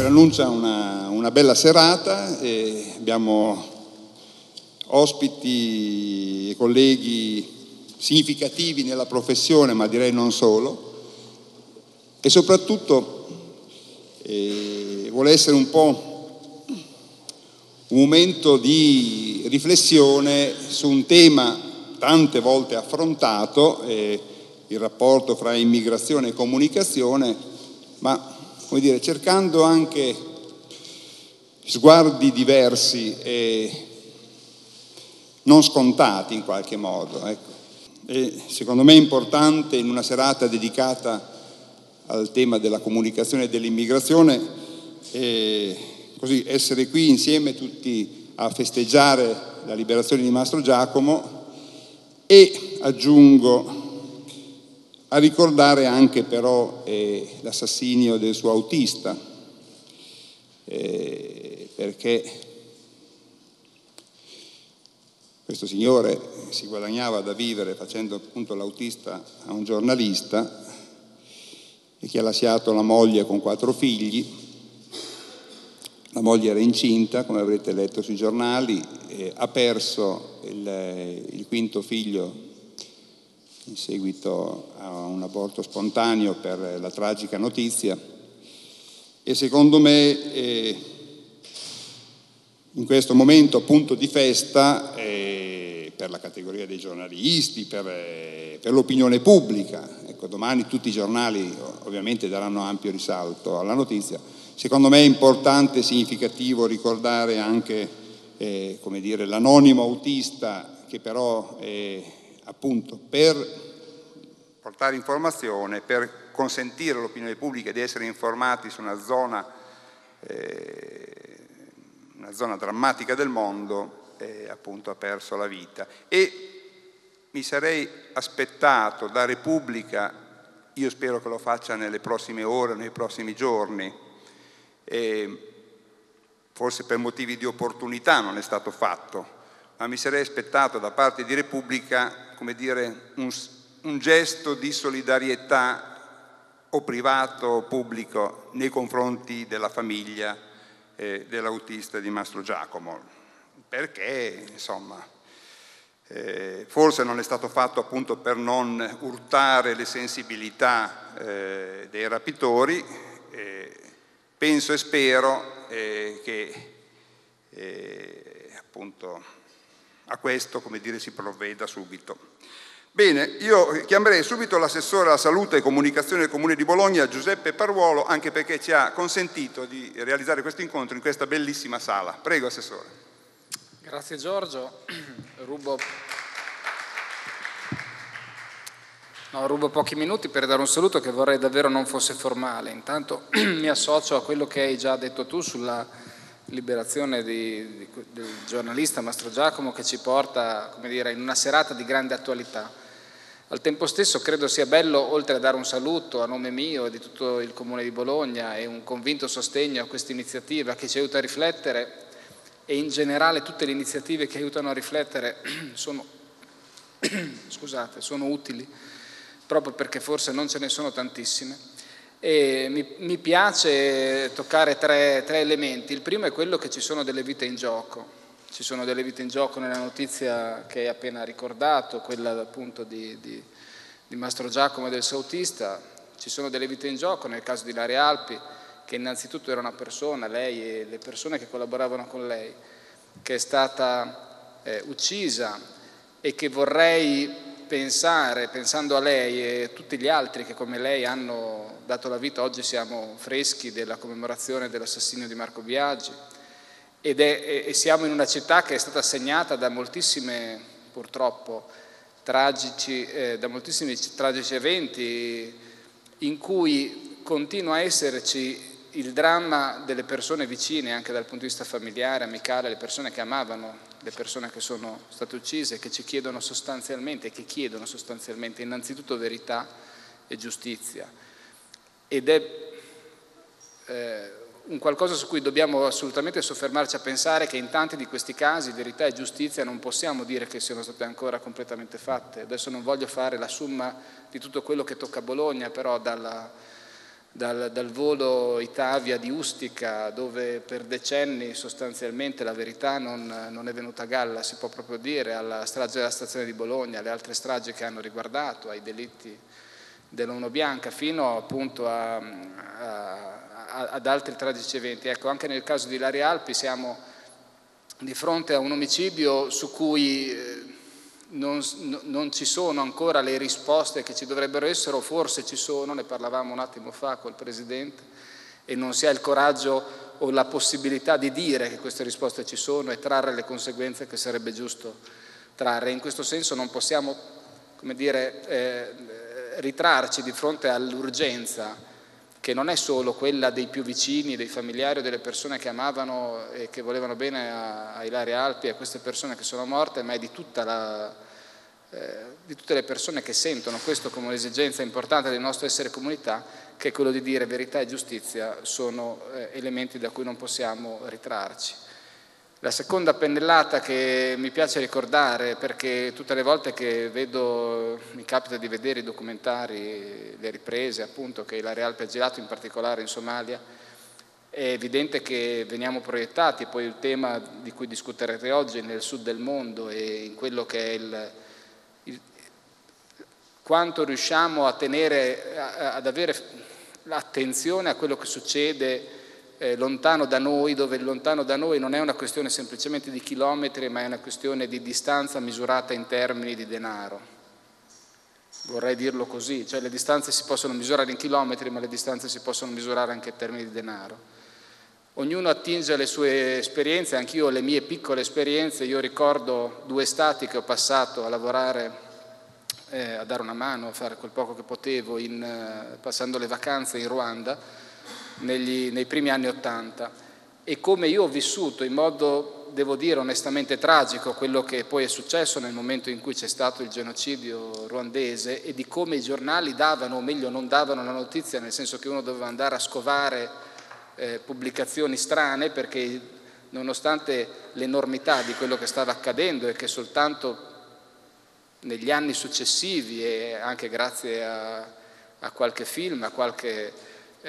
preannuncia una bella serata, abbiamo ospiti e colleghi significativi nella professione, ma direi non solo, e soprattutto vuole essere un po' un momento di riflessione su un tema tante volte affrontato, il rapporto fra immigrazione e comunicazione, ma come dire, cercando anche sguardi diversi e non scontati in qualche modo, ecco. E secondo me è importante in una serata dedicata al tema della comunicazione e dell'immigrazione così essere qui insieme tutti a festeggiare la liberazione di Mastrogiacomo e aggiungo a ricordare anche però l'assassinio del suo autista, perché questo signore si guadagnava da vivere facendo appunto l'autista a un giornalista e che ha lasciato la moglie con 4 figli. La moglie era incinta, come avrete letto sui giornali, ha perso il 5º figlio in seguito a un aborto spontaneo per la tragica notizia, e secondo me in questo momento appunto di festa per la categoria dei giornalisti, per l'opinione pubblica, ecco, domani tutti i giornali ovviamente daranno ampio risalto alla notizia, secondo me è importante e significativo ricordare anche come dire, l'anonimo autista che però appunto per portare informazione, per consentire all'opinione pubblica di essere informati su una zona drammatica del mondo, appunto ha perso la vita. E mi sarei aspettato da Repubblica, io spero che lo faccia nelle prossime ore, nei prossimi giorni, forse per motivi di opportunità non è stato fatto, ma mi sarei aspettato da parte di Repubblica, come dire, un gesto di solidarietà o privato o pubblico nei confronti della famiglia dell'autista di Mastrogiacomo, perché insomma forse non è stato fatto appunto per non urtare le sensibilità dei rapitori. Penso e spero che appunto a questo, come dire, si provveda subito. Bene, io chiamerei subito l'assessore alla salute e comunicazione del Comune di Bologna, Giuseppe Parruolo, anche perché ci ha consentito di realizzare questo incontro in questa bellissima sala. Prego, assessore. Grazie Giorgio. Rubo pochi minuti per dare un saluto che vorrei davvero non fosse formale. Intanto mi associo a quello che hai già detto tu sulla liberazione del giornalista Mastrogiacomo, che ci porta, come dire, in una serata di grande attualità. Al tempo stesso credo sia bello, oltre a dare un saluto a nome mio e di tutto il Comune di Bologna e un convinto sostegno a questa iniziativa che ci aiuta a riflettere, e in generale tutte le iniziative che aiutano a riflettere sono utili, proprio perché forse non ce ne sono tantissime. E mi piace toccare tre elementi. Il primo è quello che ci sono delle vite in gioco. Ci sono delle vite in gioco nella notizia che hai appena ricordato, quella appunto di Mastrogiacomo e del suo autista. Ci sono delle vite in gioco nel caso di Ilaria Alpi, che innanzitutto era una persona, lei e le persone che collaboravano con lei, che è stata uccisa, e che vorrei pensare, pensando a lei e tutti gli altri che come lei hanno dato la vita, oggi siamo freschi della commemorazione dell'assassinio di Marco Biagi, e siamo in una città che è stata segnata da moltissime, purtroppo, tragici eventi in cui continua a esserci il dramma delle persone vicine, anche dal punto di vista familiare, amicale, le persone che amavano, le persone che sono state uccise, che ci chiedono sostanzialmente, innanzitutto verità e giustizia. Ed è un qualcosa su cui dobbiamo assolutamente soffermarci a pensare, che in tanti di questi casi verità e giustizia non possiamo dire che siano state ancora completamente fatte. Adesso non voglio fare la somma di tutto quello che tocca a Bologna, però dal volo Itavia di Ustica, dove per decenni sostanzialmente la verità non è venuta a galla, si può proprio dire, alla strage della stazione di Bologna, alle altre stragi che hanno riguardato, ai delitti dell'Uno Bianca, fino appunto ad altri tragici eventi. Ecco, anche nel caso di Ilaria Alpi siamo di fronte a un omicidio su cui non ci sono ancora le risposte che ci dovrebbero essere, o forse ci sono, ne parlavamo un attimo fa col Presidente, e non si ha il coraggio o la possibilità di dire che queste risposte ci sono e trarre le conseguenze che sarebbe giusto trarre. In questo senso non possiamo, come dire, ritrarci di fronte all'urgenza, che non è solo quella dei più vicini, dei familiari o delle persone che amavano e che volevano bene a Ilaria Alpi e a queste persone che sono morte, ma è di tutte le persone che sentono questo come un'esigenza importante del nostro essere comunità, che è quello di dire verità e giustizia sono elementi da cui non possiamo ritrarci. La seconda pennellata che mi piace ricordare, perché tutte le volte che mi capita di vedere i documentari, le riprese appunto che Ilaria Alpi ha girato, in particolare in Somalia, è evidente che veniamo proiettati, poi il tema di cui discuterete oggi, nel sud del mondo e in quello che è quanto riusciamo a tenere, ad avere l'attenzione a quello che succede lontano da noi, dove il lontano da noi non è una questione semplicemente di chilometri, ma è una questione di distanza misurata in termini di denaro. Vorrei dirlo così, cioè le distanze si possono misurare in chilometri, ma le distanze si possono misurare anche in termini di denaro. Ognuno attinge alle sue esperienze, anch'io ho le mie piccole esperienze. Io ricordo 2 estati che ho passato a lavorare, a dare una mano, a fare quel poco che potevo, passando le vacanze in Ruanda, nei primi anni '80, e come io ho vissuto in modo, devo dire, onestamente tragico quello che poi è successo nel momento in cui c'è stato il genocidio ruandese, e di come i giornali davano, o meglio non davano la notizia, nel senso che uno doveva andare a scovare pubblicazioni strane, perché nonostante l'enormità di quello che stava accadendo e che soltanto negli anni successivi, e anche grazie a qualche film, a qualche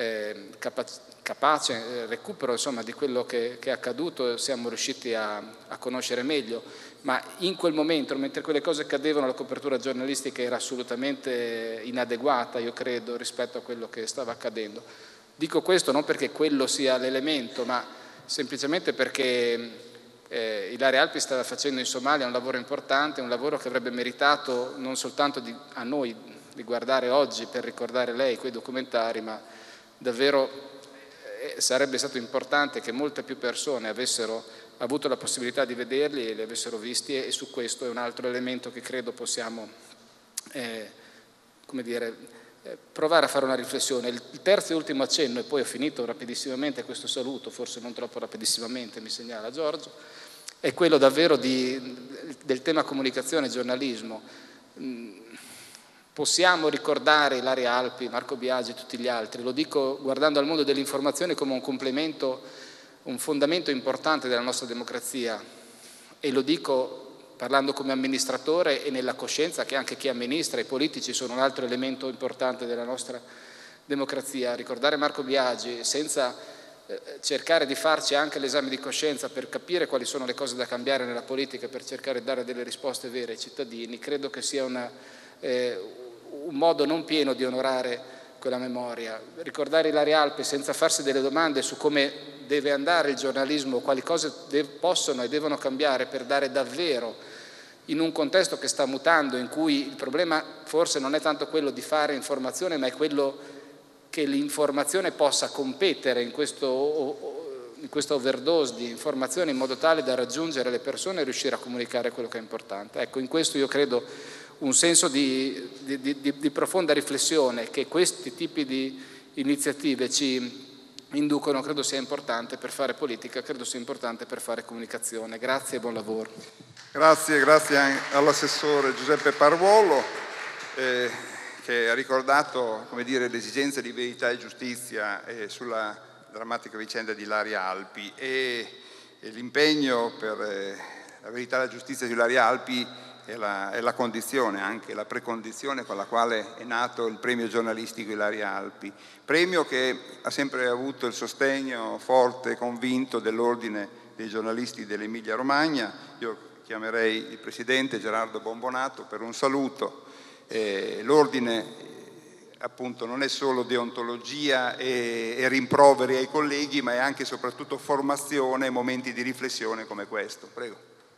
capace recupero insomma di quello che è accaduto, siamo riusciti a conoscere meglio, ma in quel momento, mentre quelle cose accadevano, la copertura giornalistica era assolutamente inadeguata, io credo, rispetto a quello che stava accadendo. Dico questo non perché quello sia l'elemento, ma semplicemente perché Ilaria Alpi stava facendo in Somalia un lavoro importante, un lavoro che avrebbe meritato non soltanto a noi di guardare oggi per ricordare lei quei documentari, ma davvero sarebbe stato importante che molte più persone avessero avuto la possibilità di vederli e li avessero visti, e su questo è un altro elemento che credo possiamo come dire, provare a fare una riflessione. Il terzo e ultimo accenno, e poi ho finito rapidissimamente questo saluto, forse non troppo rapidissimamente, mi segnala Giorgio, è quello davvero del tema comunicazione e giornalismo. Possiamo ricordare Ilaria Alpi, Marco Biagi e tutti gli altri, lo dico guardando al mondo dell'informazione come un complemento, un fondamento importante della nostra democrazia, e lo dico parlando come amministratore e nella coscienza che anche chi amministra, i politici, sono un altro elemento importante della nostra democrazia. Ricordare Marco Biagi senza cercare di farci anche l'esame di coscienza per capire quali sono le cose da cambiare nella politica, per cercare di dare delle risposte vere ai cittadini, credo che sia un modo non pieno di onorare quella memoria. Ricordare Ilaria Alpi senza farsi delle domande su come deve andare il giornalismo, quali cose possono e devono cambiare per dare davvero, in un contesto che sta mutando, in cui il problema forse non è tanto quello di fare informazione, ma è quello che l'informazione possa competere in questa overdose di informazione in modo tale da raggiungere le persone e riuscire a comunicare quello che è importante. Ecco, in questo io credo un senso di profonda riflessione che questi tipi di iniziative ci inducono, credo sia importante per fare politica, credo sia importante per fare comunicazione. Grazie e buon lavoro. Grazie all'assessore Giuseppe Parvolo che ha ricordato, come dire, l'esigenza di verità e giustizia sulla drammatica vicenda di Ilaria Alpi, e l'impegno per la verità e la giustizia di Ilaria Alpi è la condizione, anche la precondizione con la quale è nato il premio giornalistico Ilaria Alpi, premio che ha sempre avuto il sostegno forte e convinto dell'Ordine dei giornalisti dell'Emilia Romagna. Io chiamerei il presidente Gerardo Bombonato per un saluto. L'Ordine appunto non è solo deontologia e rimproveri ai colleghi, ma è anche e soprattutto formazione e momenti di riflessione come questo. Prego.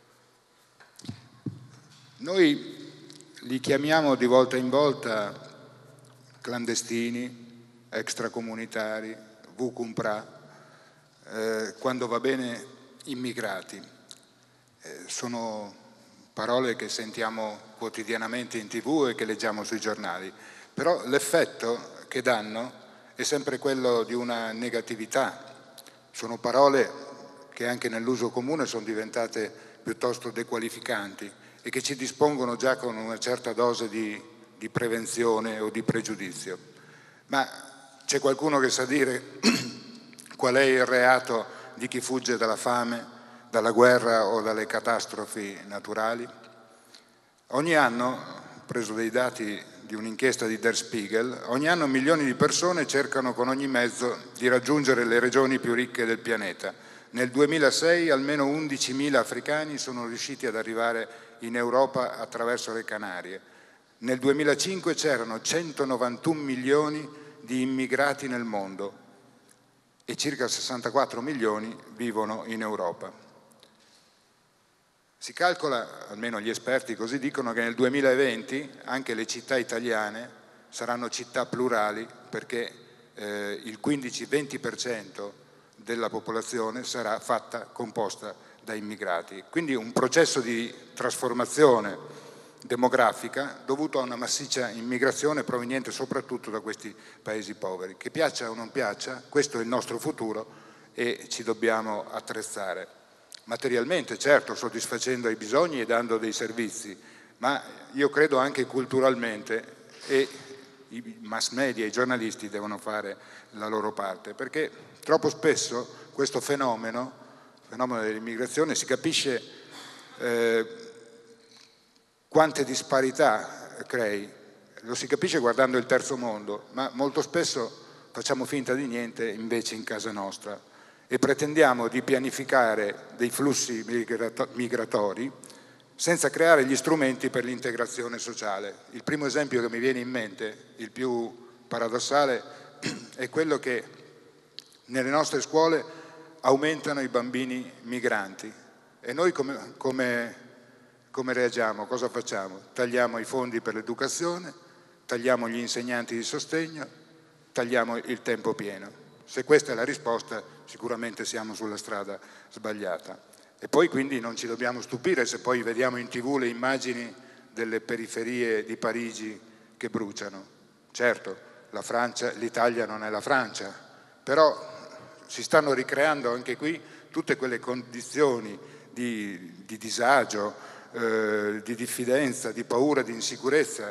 Noi li chiamiamo di volta in volta clandestini, extracomunitari, vucumpra, quando va bene immigrati. Sono parole che sentiamo quotidianamente in TV e che leggiamo sui giornali. Però l'effetto che danno è sempre quello di una negatività. Sono parole che anche nell'uso comune sono diventate piuttosto dequalificanti e che ci dispongono già con una certa dose di prevenzione o di pregiudizio. Ma c'è qualcuno che sa dire qual è il reato di chi fugge dalla fame, dalla guerra o dalle catastrofi naturali? Ogni anno, preso dei dati di un'inchiesta di Der Spiegel, ogni anno milioni di persone cercano con ogni mezzo di raggiungere le regioni più ricche del pianeta. Nel 2006 almeno 11.000 africani sono riusciti ad arrivare in Europa attraverso le Canarie. Nel 2005 c'erano 191 milioni di immigrati nel mondo e circa 64 milioni vivono in Europa. Si calcola, almeno gli esperti così dicono, che nel 2020 anche le città italiane saranno città plurali perché il 15-20% della popolazione sarà composta da immigrati. Quindi un processo di trasformazione demografica dovuto a una massiccia immigrazione proveniente soprattutto da questi paesi poveri. Che piaccia o non piaccia, questo è il nostro futuro e ci dobbiamo attrezzare. Materialmente, certo, soddisfacendo i bisogni e dando dei servizi, ma io credo anche culturalmente, e i mass media, i giornalisti devono fare la loro parte, perché troppo spesso questo fenomeno dell'immigrazione, si capisce quante disparità crei, lo si capisce guardando il terzo mondo, ma molto spesso facciamo finta di niente invece in casa nostra. E pretendiamo di pianificare dei flussi migratori senza creare gli strumenti per l'integrazione sociale. Il primo esempio che mi viene in mente, il più paradossale, è quello che nelle nostre scuole aumentano i bambini migranti e noi come reagiamo? Cosa facciamo? Tagliamo i fondi per l'educazione, tagliamo gli insegnanti di sostegno, tagliamo il tempo pieno. Se questa è la risposta, sicuramente siamo sulla strada sbagliata. E poi quindi non ci dobbiamo stupire se poi vediamo in TV le immagini delle periferie di Parigi che bruciano. Certo, l'Italia non è la Francia, però si stanno ricreando anche qui tutte quelle condizioni di disagio, di diffidenza, di paura, di insicurezza,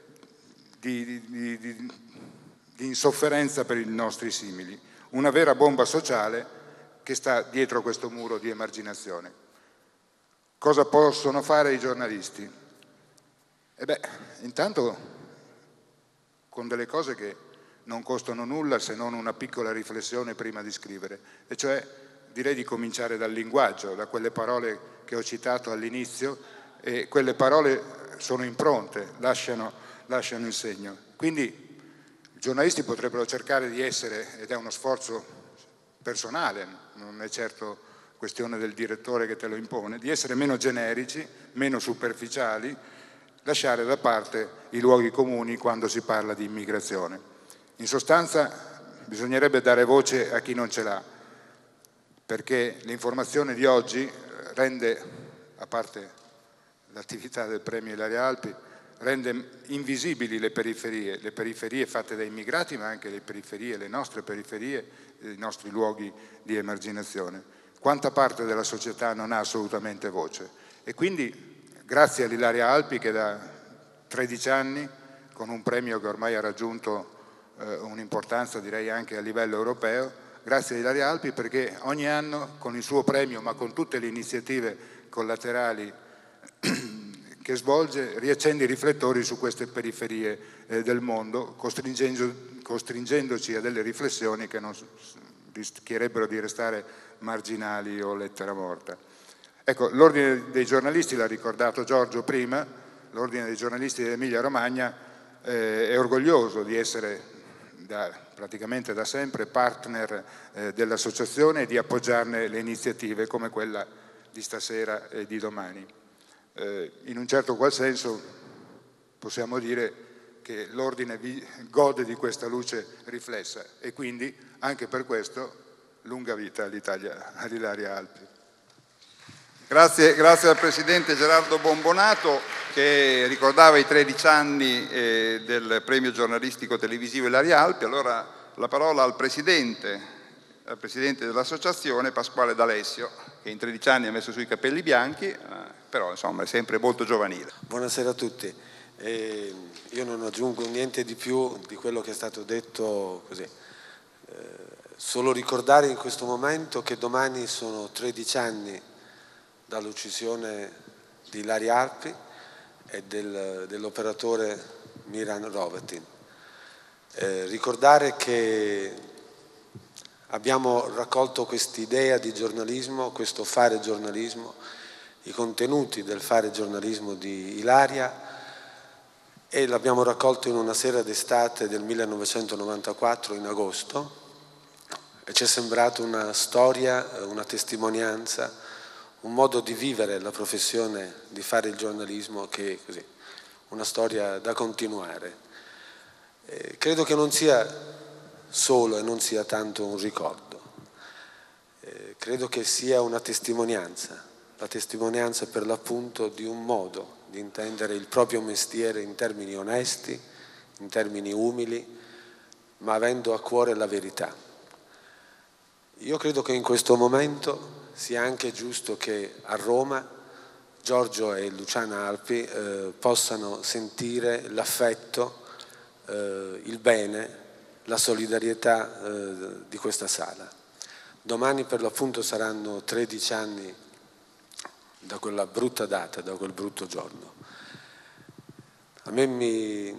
di insofferenza per i nostri simili. Una vera bomba sociale che sta dietro questo muro di emarginazione. Cosa possono fare i giornalisti? Intanto con delle cose che non costano nulla se non una piccola riflessione prima di scrivere, e cioè direi di cominciare dal linguaggio, da quelle parole che ho citato all'inizio, e quelle parole sono impronte, lasciano il segno. Quindi i giornalisti potrebbero cercare di essere, ed è uno sforzo personale, non è certo questione del direttore che te lo impone, di essere meno generici, meno superficiali, lasciare da parte i luoghi comuni quando si parla di immigrazione. In sostanza bisognerebbe dare voce a chi non ce l'ha, perché l'informazione di oggi rende, a parte l'attività del premio Ilaria Alpi, rende invisibili le periferie fatte da immigrati, ma anche le nostre periferie, i nostri luoghi di emarginazione. Quanta parte della società non ha assolutamente voce? E quindi, grazie all'Ilaria Alpi, che da 13 anni, con un premio che ormai ha raggiunto un'importanza direi anche a livello europeo, grazie all'Ilaria Alpi perché ogni anno con il suo premio, ma con tutte le iniziative collaterali che svolge riaccende i riflettori su queste periferie del mondo, costringendoci a delle riflessioni che non rischierebbero di restare marginali o lettera morta. Ecco, l'Ordine dei giornalisti, l'ha ricordato Giorgio prima, l'Ordine dei giornalisti dell'Emilia Romagna è orgoglioso di essere praticamente da sempre partner dell'associazione e di appoggiarne le iniziative come quella di stasera e di domani. In un certo qual senso possiamo dire che l'Ordine gode di questa luce riflessa e quindi anche per questo lunga vita all'Ilaria Alpi. Grazie al Presidente Gerardo Bombonato che ricordava i 13 anni del premio giornalistico televisivo Ilaria Alpi. Allora la parola al Presidente dell'associazione Pasquale D'Alessio, che in 13 anni ha messo sui capelli bianchi, però insomma è sempre molto giovanile. Buonasera a tutti. Io non aggiungo niente di più di quello che è stato detto così. Solo ricordare in questo momento che domani sono 13 anni dall'uccisione di Ilaria Alpi e dell'operatore Miran Hrovatin. Ricordare che abbiamo raccolto quest'idea di giornalismo, questo fare giornalismo, i contenuti del fare giornalismo di Ilaria e l'abbiamo raccolto in una sera d'estate del 1994 in agosto e ci è sembrato una storia, una testimonianza, un modo di vivere la professione di fare il giornalismo che è così, una storia da continuare. Credo che non sia solo e non sia tanto un ricordo, credo che sia una testimonianza, la testimonianza per l'appunto di un modo di intendere il proprio mestiere in termini onesti, in termini umili, ma avendo a cuore la verità. Io credo che in questo momento sia anche giusto che a Roma Giorgio e Luciana Alpi possano sentire l'affetto, il bene, la solidarietà di questa sala. Domani per l'appunto saranno 13 anni da quella brutta data, da quel brutto giorno. A me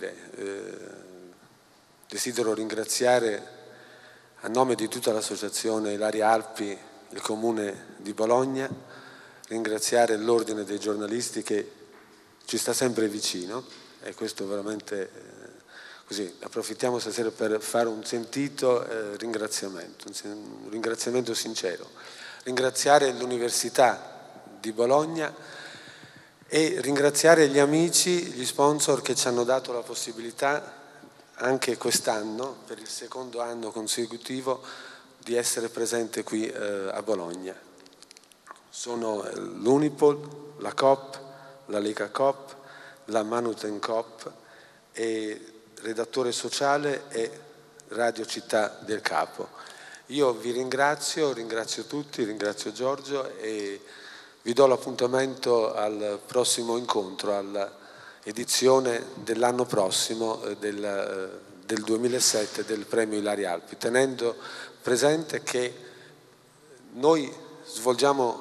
desidero ringraziare a nome di tutta l'associazione Ilaria Alpi, il Comune di Bologna, ringraziare l'Ordine dei giornalisti che ci sta sempre vicino e questo veramente così, approfittiamo stasera per fare un sentito ringraziamento, un ringraziamento sincero. Ringraziare l'Università di Bologna e ringraziare gli amici, gli sponsor che ci hanno dato la possibilità anche quest'anno, per il secondo anno consecutivo, di essere presente qui a Bologna. Sono l'Unipol, la Coop, la Lega Coop, la Manuten Coop e redattore sociale e Radio Città del Capo. Io vi ringrazio tutti, ringrazio Giorgio e vi do l'appuntamento al prossimo incontro, all'edizione dell'anno prossimo del 2007 del premio Ilaria Alpi, tenendo presente che noi svolgiamo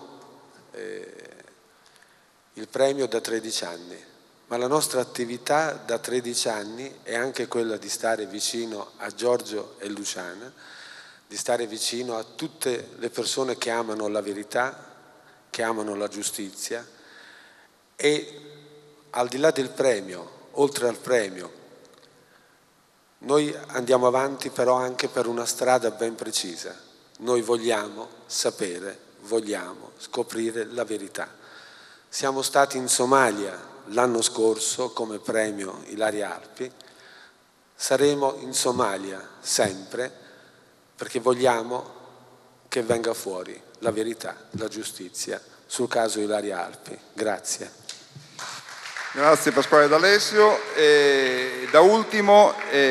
il premio da 13 anni, ma la nostra attività da 13 anni è anche quella di stare vicino a Giorgio e Luciana, di stare vicino a tutte le persone che amano la verità, che amano la giustizia e al di là del premio, oltre al premio, noi andiamo avanti però anche per una strada ben precisa. Noi vogliamo sapere, vogliamo scoprire la verità. Siamo stati in Somalia l'anno scorso come premio Ilaria Alpi, saremo in Somalia sempre perché vogliamo che venga fuori la verità, la giustizia sul caso Ilaria Alpi. Grazie. Grazie Pasquale D'Alessio. Da ultimo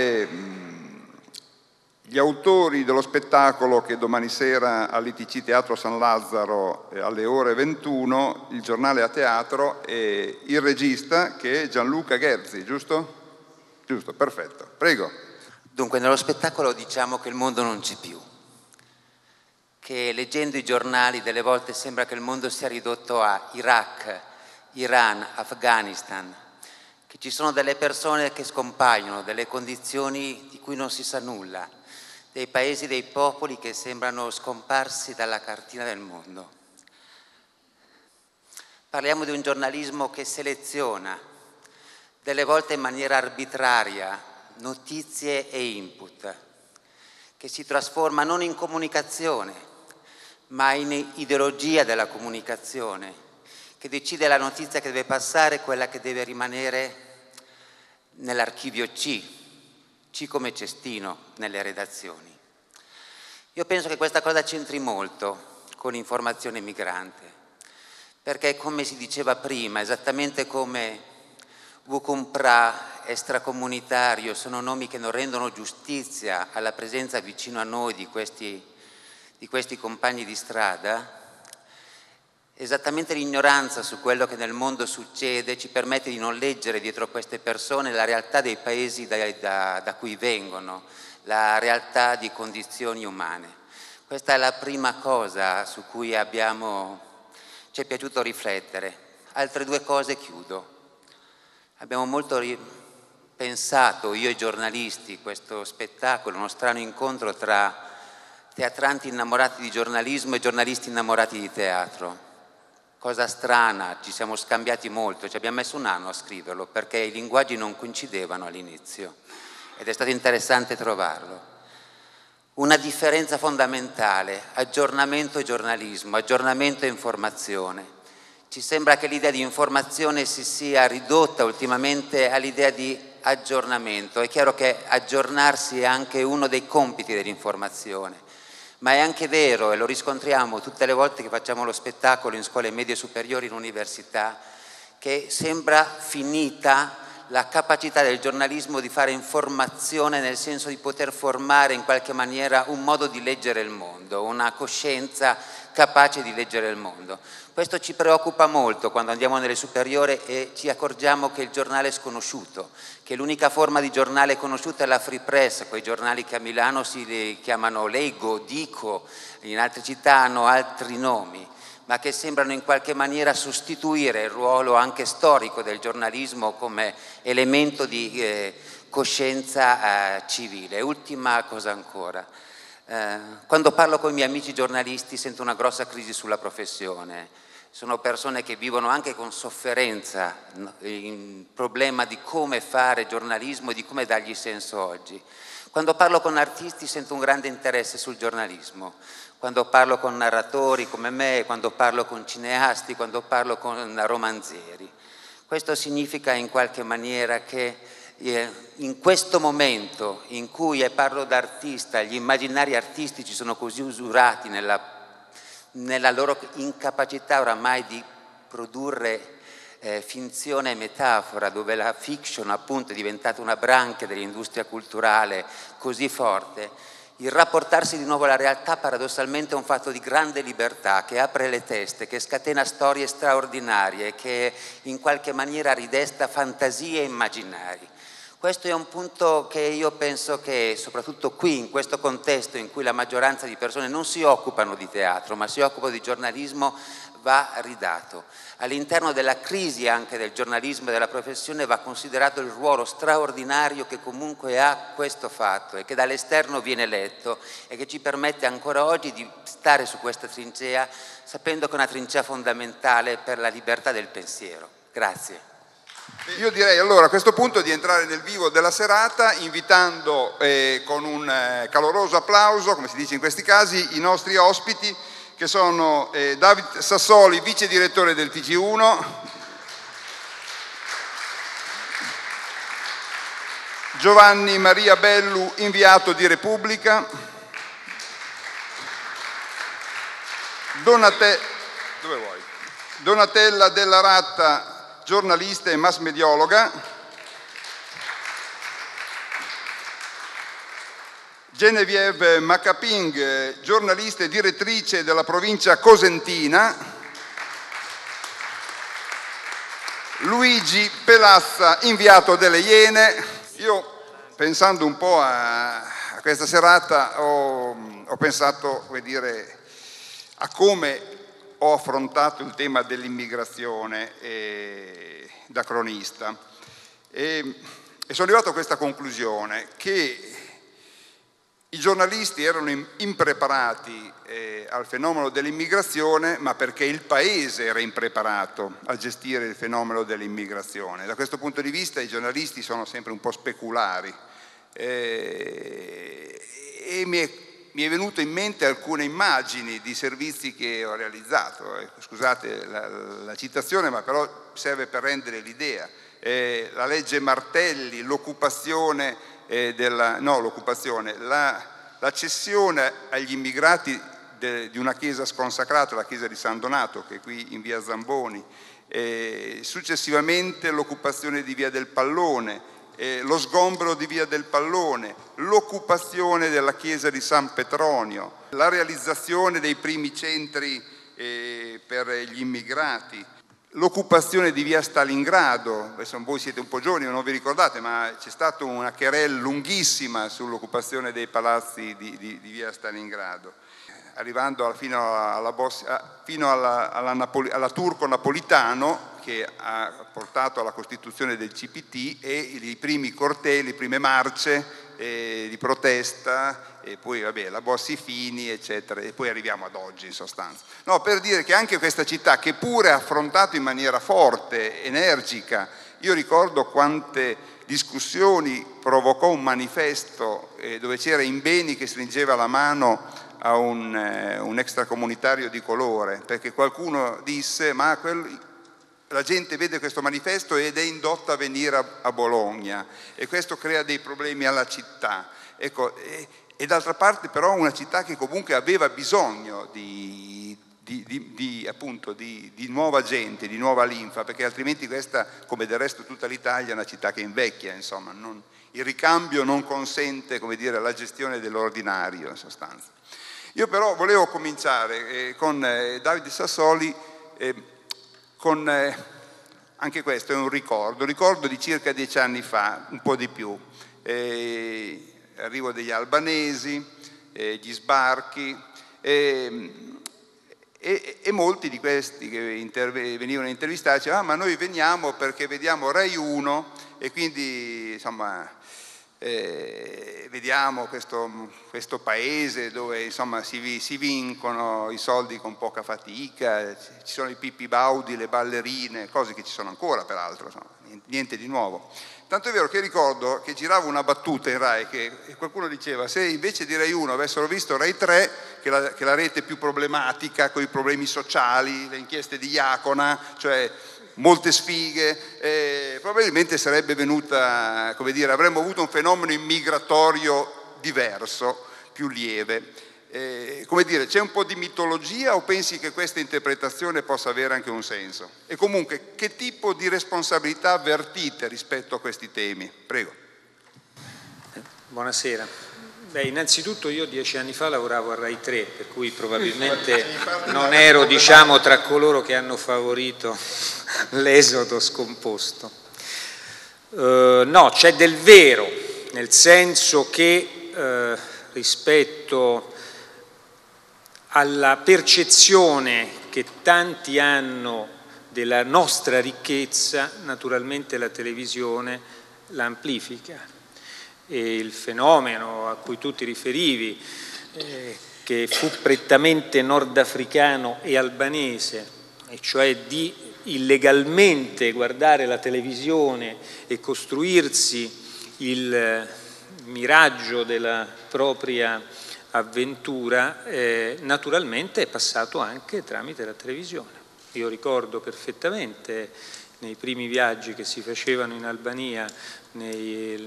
gli autori dello spettacolo che domani sera all'ITC Teatro San Lazzaro alle ore 21, il giornale a teatro e il regista che è Gianluca Gherzi, giusto? Giusto, perfetto. Prego. Dunque, nello spettacolo diciamo che il mondo non c'è più, che leggendo i giornali delle volte sembra che il mondo sia ridotto a Iraq, Iran, Afghanistan, che ci sono delle persone che scompaiono, delle condizioni di cui non si sa nulla, dei paesi, dei popoli che sembrano scomparsi dalla cartina del mondo. Parliamo di un giornalismo che seleziona, delle volte in maniera arbitraria, notizie e input, che si trasforma non in comunicazione, ma in ideologia della comunicazione, che decide la notizia che deve passare, quella che deve rimanere nell'archivio C come cestino nelle redazioni. Io penso che questa cosa c'entri molto con l'informazione migrante, perché come si diceva prima, esattamente come Vukumpra, extracomunitario, sono nomi che non rendono giustizia alla presenza vicino a noi di questi compagni di strada, esattamente l'ignoranza su quello che nel mondo succede ci permette di non leggere dietro queste persone la realtà dei paesi da cui vengono, la realtà di condizioni umane. Questa è la prima cosa su cui ci è piaciuto riflettere. Altre due cose chiudo. Abbiamo molto pensato, io e i giornalisti, questo spettacolo, uno strano incontro tra teatranti innamorati di giornalismo e giornalisti innamorati di teatro. Cosa strana, ci siamo scambiati molto, ci abbiamo messo un anno a scriverlo perché i linguaggi non coincidevano all'inizio ed è stato interessante trovarlo. Una differenza fondamentale, aggiornamento e giornalismo, aggiornamento e informazione. Ci sembra che l'idea di informazione si sia ridotta ultimamente all'idea di aggiornamento. È chiaro che aggiornarsi è anche uno dei compiti dell'informazione, ma è anche vero, e lo riscontriamo tutte le volte che facciamo lo spettacolo in scuole medie superiori, in università, che sembra finita la capacità del giornalismo di fare informazione nel senso di poter formare in qualche maniera un modo di leggere il mondo, una coscienza capace di leggere il mondo. Questo ci preoccupa molto quando andiamo nelle superiori e ci accorgiamo che il giornale è sconosciuto, che l'unica forma di giornale conosciuta è la free press, quei giornali che a Milano si chiamano Leggo, Dico, in altre città hanno altri nomi, ma che sembrano in qualche maniera sostituire il ruolo anche storico del giornalismo come elemento di coscienza civile. Ultima cosa ancora. Quando parlo con i miei amici giornalisti sento una grossa crisi sulla professione. Sono persone che vivono anche con sofferenza il problema di come fare giornalismo e di come dargli senso oggi. Quando parlo con artisti sento un grande interesse sul giornalismo. Quando parlo con narratori come me, quando parlo con cineasti, quando parlo con romanzieri. Questo significa in qualche maniera che in questo momento in cui, e parlo da artista, gli immaginari artistici sono così usurati nella loro incapacità oramai di produrre finzione e metafora, dove la fiction appunto è diventata una branca dell'industria culturale così forte, il rapportarsi di nuovo alla realtà paradossalmente è un fatto di grande libertà che apre le teste, che scatena storie straordinarie, che in qualche maniera ridesta fantasie e immaginari. Questo è un punto che io penso che soprattutto qui, in questo contesto in cui la maggioranza di persone non si occupano di teatro ma si occupano di giornalismo, va ridato. All'interno della crisi anche del giornalismo e della professione va considerato il ruolo straordinario che comunque ha questo fatto e che dall'esterno viene letto e che ci permette ancora oggi di stare su questa trincea sapendo che è una trincea fondamentale per la libertà del pensiero. Grazie. Io direi allora a questo punto di entrare nel vivo della serata invitando con un caloroso applauso, come si dice in questi casi, i nostri ospiti che sono David Sassoli, vice direttore del TG1, Giovanni Maria Bellu, inviato di Repubblica, Donatella Della Ratta, giornalista e mass mediologa, Genevieve Macaping, giornalista e direttrice della provincia cosentina, Luigi Pelazza, inviato delle Iene. Io, pensando un po' a questa serata, ho pensato, come dire, a come ho affrontato il tema dell'immigrazione da cronista e sono arrivato a questa conclusione, che i giornalisti erano impreparati al fenomeno dell'immigrazione, ma perché il Paese era impreparato a gestire il fenomeno dell'immigrazione. Da questo punto di vista i giornalisti sono sempre un po' speculari e mi è venuto in mente alcune immagini di servizi che ho realizzato. Scusate la citazione, ma però serve per rendere l'idea. La legge Martelli, la cessione agli immigrati di una chiesa sconsacrata, la chiesa di San Donato, che è qui in via Zamboni, successivamente l'occupazione di via del Pallone, lo sgombero di via del Pallone, l'occupazione della chiesa di San Petronio, la realizzazione dei primi centri per gli immigrati, l'occupazione di via Stalingrado. Adesso voi siete un po' giovani, non vi ricordate, ma c'è stata una querela lunghissima sull'occupazione dei palazzi di via Stalingrado, arrivando fino alla Turco Napolitano, che ha portato alla costituzione del CPT e i primi cortei, le prime marce di protesta, e poi vabbè, la Bossi-Fini, eccetera, e poi arriviamo ad oggi in sostanza. No, per dire che anche questa città, che pure ha affrontato in maniera forte, energica, io ricordo quante discussioni provocò un manifesto dove c'era Imbeni che stringeva la mano a un extracomunitario di colore, perché qualcuno disse: ma la gente vede questo manifesto ed è indotta a venire a Bologna, e questo crea dei problemi alla città. Ecco, e d'altra parte però una città che comunque aveva bisogno di nuova gente, di nuova linfa, perché altrimenti questa, come del resto tutta l'Italia, è una città che invecchia, insomma, il ricambio non consente, come dire, la gestione dell'ordinario in sostanza. Io però volevo cominciare con Davide Sassoli, anche questo è un ricordo di circa 10 anni fa, un po' di più, arrivo degli albanesi, gli sbarchi, e molti di questi che venivano intervistati dicevano: ma noi veniamo perché vediamo Rai 1 e quindi insomma vediamo questo paese dove insomma si vincono i soldi con poca fatica, ci sono i Pippi Baudi, le ballerine, cose che ci sono ancora peraltro, insomma, niente di nuovo. Tanto è vero che ricordo che girava una battuta in Rai, che qualcuno diceva: se invece di Rai 1 avessero visto Rai 3, che è la rete più problematica, con i problemi sociali, le inchieste di Iacona, cioè molte sfighe, probabilmente sarebbe venuta, come dire, avremmo avuto un fenomeno immigratorio diverso, più lieve. Come dire, c'è un po' di mitologia o pensi che questa interpretazione possa avere anche un senso? E comunque, che tipo di responsabilità avvertite rispetto a questi temi? Prego. Buonasera. Beh, innanzitutto io 10 anni fa lavoravo a Rai 3, per cui probabilmente non ero, diciamo, tra coloro che hanno favorito l'esodo scomposto. No, c'è del vero, nel senso che rispetto alla percezione che tanti hanno della nostra ricchezza, naturalmente la televisione la amplifica. E il fenomeno a cui tu ti riferivi, che fu prettamente nordafricano e albanese, e cioè di illegalmente guardare la televisione e costruirsi il miraggio della propria avventura, naturalmente è passato anche tramite la televisione. Io ricordo perfettamente nei primi viaggi che si facevano in Albania nel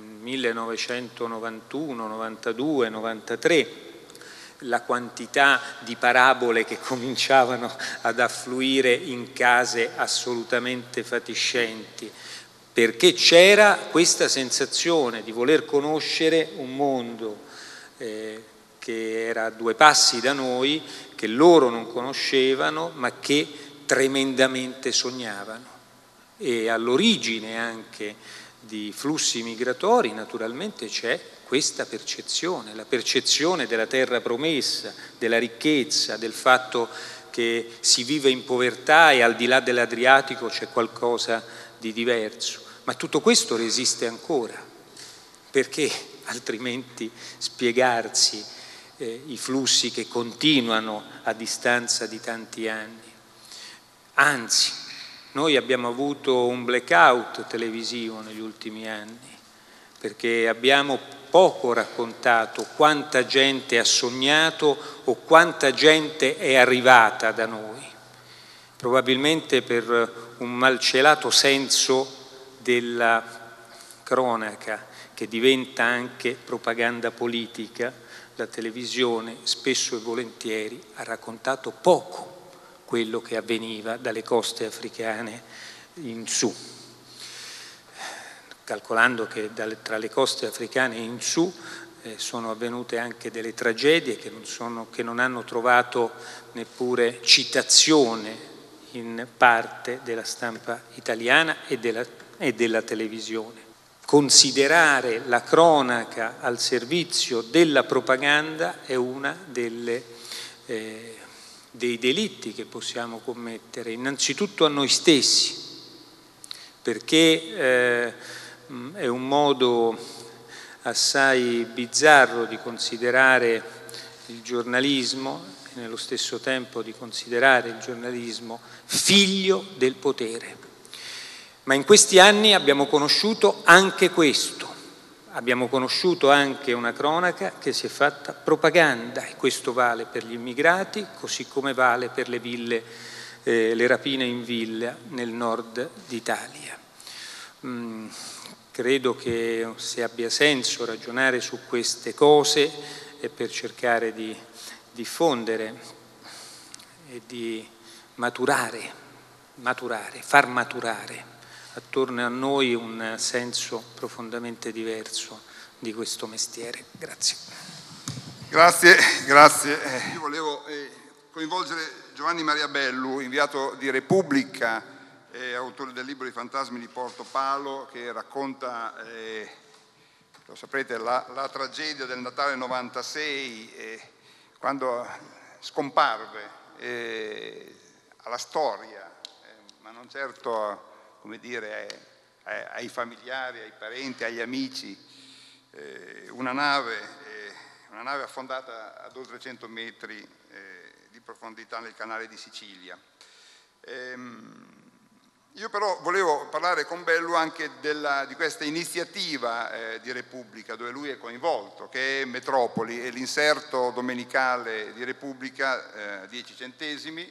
1991, 92, 93, la quantità di parabole che cominciavano ad affluire in case assolutamente fatiscenti, perché c'era questa sensazione di voler conoscere un mondo che era a 2 passi da noi, che loro non conoscevano, ma che tremendamente sognavano. E all'origine anche di flussi migratori naturalmente c'è questa percezione, la percezione della terra promessa, della ricchezza, del fatto che si vive in povertà e al di là dell'Adriatico c'è qualcosa di diverso. Ma tutto questo resiste ancora, perché altrimenti spiegarsi i flussi che continuano a distanza di tanti anni? Anzi, noi abbiamo avuto un blackout televisivo negli ultimi anni, perché abbiamo poco raccontato quanta gente ha sognato o quanta gente è arrivata da noi, probabilmente per un malcelato senso della cronaca che diventa anche propaganda politica. La televisione spesso e volentieri ha raccontato poco quello che avveniva dalle coste africane in su, calcolando che tra le coste africane in su sono avvenute anche delle tragedie che non hanno trovato neppure citazione in parte della stampa italiana e della televisione. Considerare la cronaca al servizio della propaganda è una dei delitti che possiamo commettere, innanzitutto a noi stessi, perché è un modo assai bizzarro di considerare il giornalismo e nello stesso tempo di considerare il giornalismo figlio del potere. Ma in questi anni abbiamo conosciuto anche questo. Abbiamo conosciuto anche una cronaca che si è fatta propaganda, e questo vale per gli immigrati, così come vale per le ville, le rapine in villa nel nord d'Italia. Credo che se abbia senso ragionare su queste cose è per cercare di diffondere e di far maturare attorno a noi un senso profondamente diverso di questo mestiere. Grazie. Grazie. Io volevo coinvolgere Giovanni Maria Bellu, inviato di Repubblica, autore del libro I fantasmi di Porto Palo, che racconta, lo saprete, la tragedia del Natale 96, quando scomparve alla storia, ma non certo come dire, ai familiari, ai parenti, agli amici, una nave affondata ad oltre 100 metri di profondità nel canale di Sicilia. Io però volevo parlare con Bellu anche di questa iniziativa di Repubblica, dove lui è coinvolto, che è Metropoli, e l'inserto domenicale di Repubblica, 10 centesimi,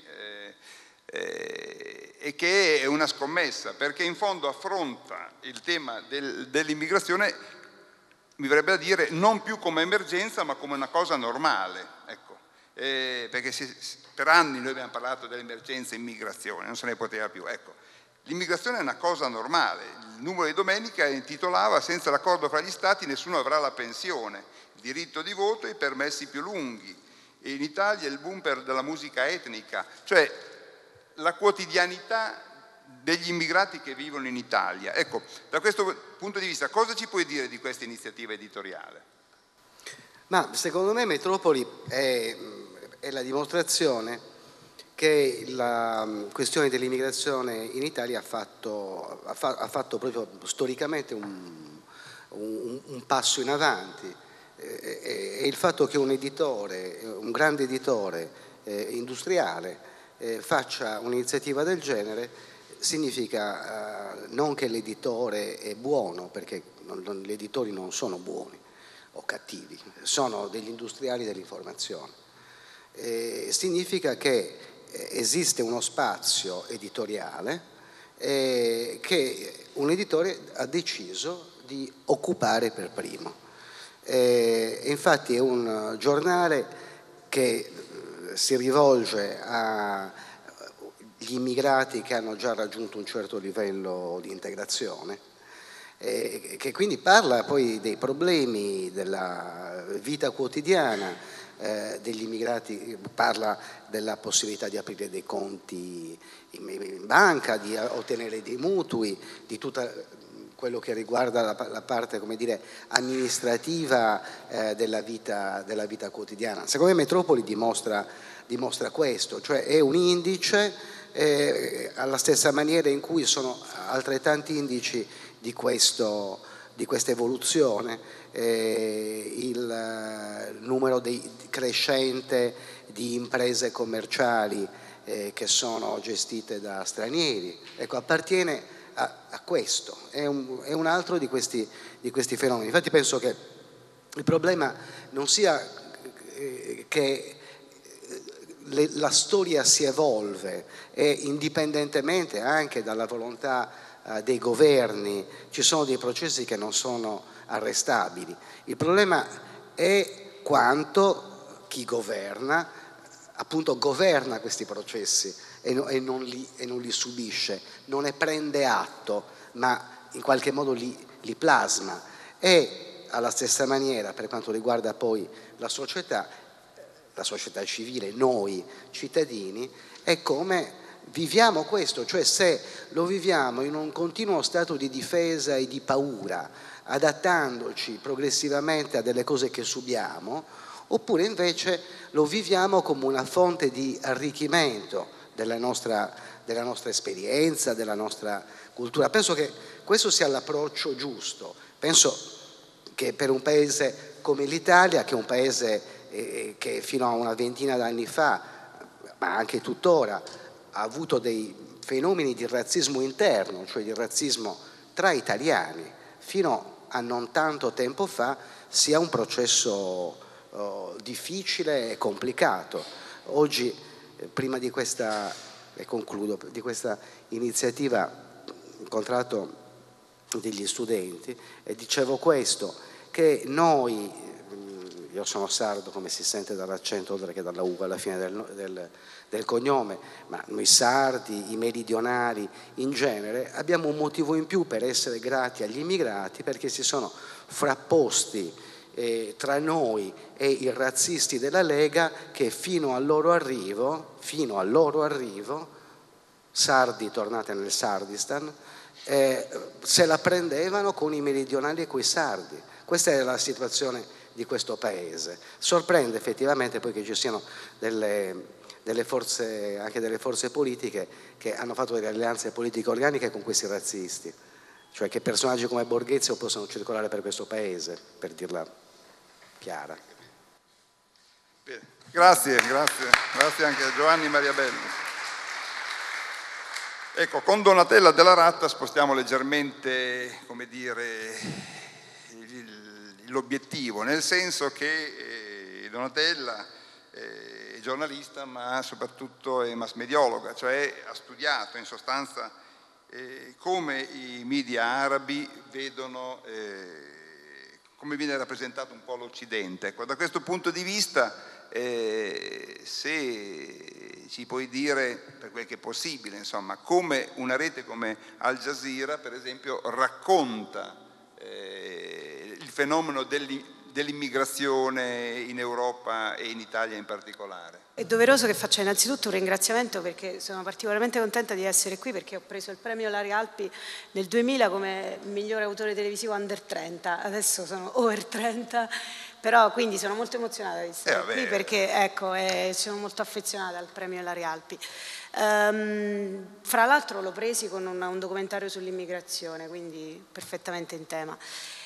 e che è una scommessa, perché in fondo affronta il tema dell'immigrazione, mi verrebbe da dire, non più come emergenza ma come una cosa normale, ecco. Perché per anni noi abbiamo parlato dell'emergenza immigrazione, non se ne poteva più, ecco. L'immigrazione è una cosa normale. Il numero di domenica intitolava: senza l'accordo fra gli stati nessuno avrà la pensione, il diritto di voto e i permessi più lunghi, e in Italia il boom della musica etnica, cioè la quotidianità degli immigrati che vivono in Italia. Ecco, da questo punto di vista cosa ci puoi dire di questa iniziativa editoriale? Ma secondo me Metropoli è la dimostrazione che la questione dell'immigrazione in Italia ha fatto proprio storicamente un passo in avanti, e il fatto che un editore, un grande editore industriale faccia un'iniziativa del genere significa non che l'editore è buono, perché gli editori non sono buoni o cattivi, sono degli industriali dell'informazione. Significa che esiste uno spazio editoriale che un editore ha deciso di occupare per primo. Infatti è un giornale che si rivolge agli immigrati che hanno già raggiunto un certo livello di integrazione, che quindi parla poi dei problemi della vita quotidiana degli immigrati, parla della possibilità di aprire dei conti in banca, di ottenere dei mutui, di tutta quello che riguarda la parte, come dire, amministrativa della vita quotidiana. Secondo me Metropoli dimostra questo, cioè è un indice alla stessa maniera in cui sono altrettanti indici di questa evoluzione, il numero crescente di imprese commerciali che sono gestite da stranieri, ecco, appartiene a questo, è un altro di questi fenomeni. Infatti penso che il problema non sia che la storia si evolve e indipendentemente anche dalla volontà dei governi ci sono dei processi che non sono arrestabili. Il problema è quanto chi governa appunto governa questi processi e non li subisce, non ne prende atto, ma in qualche modo li plasma. E alla stessa maniera, per quanto riguarda poi la società civile, noi cittadini, è come viviamo questo, cioè se lo viviamo in un continuo stato di difesa e di paura, adattandoci progressivamente a delle cose che subiamo, oppure invece lo viviamo come una fonte di arricchimento della nostra esperienza, della nostra cultura. Penso che questo sia l'approccio giusto. Penso che per un paese come l'Italia, che è un paese che fino a una ventina d'anni fa, ma anche tuttora, ha avuto dei fenomeni di razzismo interno, cioè di razzismo tra italiani, fino a non tanto tempo fa, sia un processo difficile e complicato. Oggi, prima di questa, e concludo, di questa iniziativa, ho incontrato degli studenti e dicevo questo, che noi, io sono sardo come si sente dall'accento oltre che dalla U alla fine del cognome, ma noi sardi, i meridionali in genere, abbiamo un motivo in più per essere grati agli immigrati, perché si sono frapposti tra noi e i razzisti della Lega che fino al loro arrivo, sardi tornate nel Sardistan, se la prendevano con i meridionali e coi sardi. Questa è la situazione di questo paese. Sorprende effettivamente poi che ci siano delle forze, anche delle forze politiche, che hanno fatto delle alleanze politiche organiche con questi razzisti, cioè che personaggi come Borghezio possono circolare per questo paese, per dirla chiara. Grazie anche a Giovanni Maria Belli. Ecco, con Donatella Della Ratta spostiamo leggermente, come dire, l'obiettivo, nel senso che Donatella è giornalista, ma soprattutto è mass mediologa, cioè ha studiato in sostanza come i media arabi vedono, come viene rappresentato un po' l'Occidente. Ecco, da questo punto di vista, se ci puoi dire, per quel che è possibile, insomma, come una rete come Al Jazeera, per esempio, racconta il fenomeno dell'immigrazione in Europa e in Italia in particolare. È doveroso che faccia innanzitutto un ringraziamento, perché sono particolarmente contenta di essere qui, perché ho preso il premio Ilaria Alpi nel 2000 come migliore autore televisivo under 30, adesso sono over 30, però quindi sono molto emozionata di essere qui, perché ecco, sono molto affezionata al premio Ilaria Alpi. Fra l'altro l'ho presi con un documentario sull'immigrazione, quindi perfettamente in tema.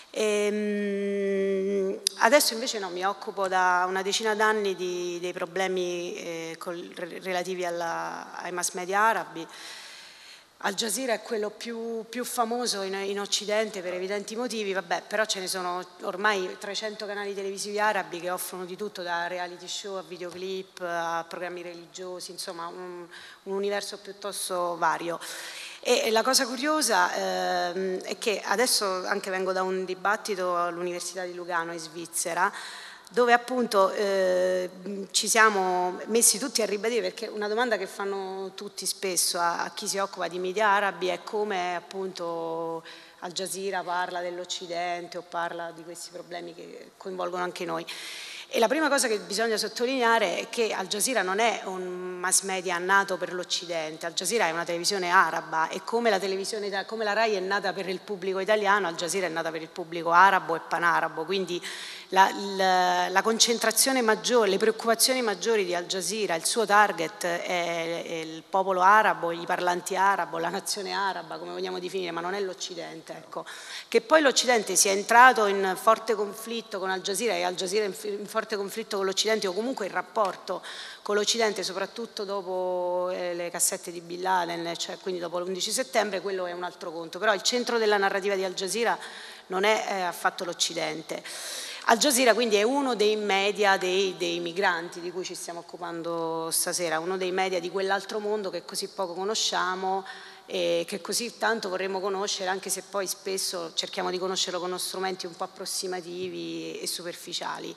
Adesso invece no, mi occupo da una decina d'anni dei problemi relativi ai mass media arabi. Al Jazeera è quello più famoso in Occidente per evidenti motivi, vabbè, però ce ne sono ormai 300 canali televisivi arabi che offrono di tutto, da reality show a videoclip a programmi religiosi, insomma un universo piuttosto vario. E la cosa curiosa è che adesso anche vengo da un dibattito all'Università di Lugano in Svizzera, dove appunto ci siamo messi tutti a ribadire, perché una domanda che fanno tutti spesso a chi si occupa di media arabi è come appunto Al Jazeera parla dell'Occidente o parla di questi problemi che coinvolgono anche noi. E la prima cosa che bisogna sottolineare è che Al Jazeera non è un mass media nato per l'Occidente, Al Jazeera è una televisione araba e come la Rai è nata per il pubblico italiano, Al Jazeera è nata per il pubblico arabo e panarabo, quindi la concentrazione maggiore, le preoccupazioni maggiori di Al Jazeera, il suo target è il popolo arabo, i parlanti arabo, la nazione araba, come vogliamo definire, ma non è l'Occidente. Ecco. Che poi l'Occidente sia entrato in forte conflitto con Al Jazeera e Al Jazeera in forte conflitto con l'Occidente, o comunque il rapporto con l'Occidente, soprattutto dopo le cassette di Bin Laden, cioè quindi dopo l'11 settembre, quello è un altro conto. Però il centro della narrativa di Al Jazeera non è affatto l'Occidente. Al Jazeera quindi è uno dei media dei migranti di cui ci stiamo occupando stasera, uno dei media di quell'altro mondo che così poco conosciamo e che così tanto vorremmo conoscere, anche se poi spesso cerchiamo di conoscerlo con strumenti un po' approssimativi e superficiali.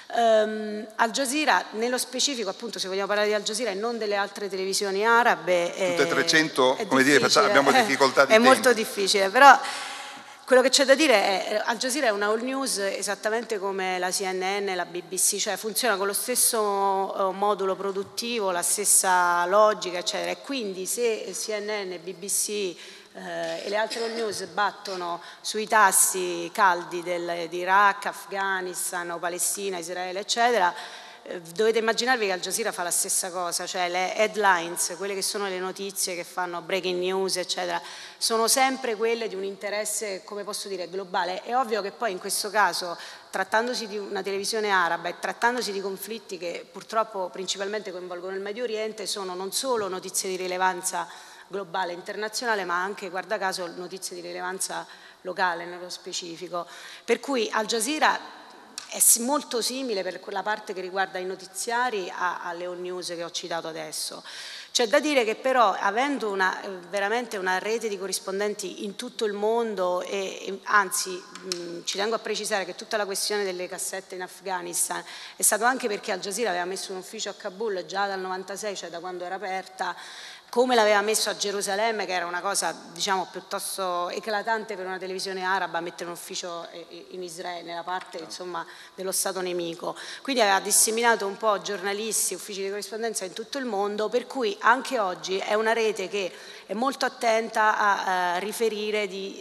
Al Jazeera, nello specifico, appunto, se vogliamo parlare di Al Jazeera e non delle altre televisioni arabe, tutte 300, come dire, abbiamo difficoltà di tempo. È molto tempo. difficile, però quello che c'è da dire è che Al Jazeera è una all news esattamente come la CNN e la BBC, cioè funziona con lo stesso modulo produttivo, la stessa logica, eccetera. E quindi se CNN e BBC e le altre all news battono sui tasti caldi di Iraq, Afghanistan o Palestina, Israele, eccetera, dovete immaginarvi che Al Jazeera fa la stessa cosa, cioè le headlines, quelle che sono le notizie che fanno breaking news, eccetera, sono sempre quelle di un interesse, come posso dire, globale. È ovvio che poi in questo caso, trattandosi di una televisione araba e trattandosi di conflitti che purtroppo principalmente coinvolgono il Medio Oriente, sono non solo notizie di rilevanza globale e internazionale, ma anche, guarda caso, notizie di rilevanza locale nello specifico. Per cui Al Jazeera è molto simile per quella parte che riguarda i notiziari alle all news che ho citato adesso. C'è da dire che però, avendo veramente una rete di corrispondenti in tutto il mondo e anzi ci tengo a precisare che tutta la questione delle cassette in Afghanistan è stato anche perché Al Jazeera aveva messo un ufficio a Kabul già dal 96, cioè da quando era aperta, come l'aveva messo a Gerusalemme, che era una cosa, diciamo, piuttosto eclatante per una televisione araba, mettere un ufficio in Israele, nella parte, insomma, dello Stato nemico. Quindi aveva disseminato un po' giornalisti, uffici di corrispondenza in tutto il mondo, per cui anche oggi è una rete che è molto attenta a riferire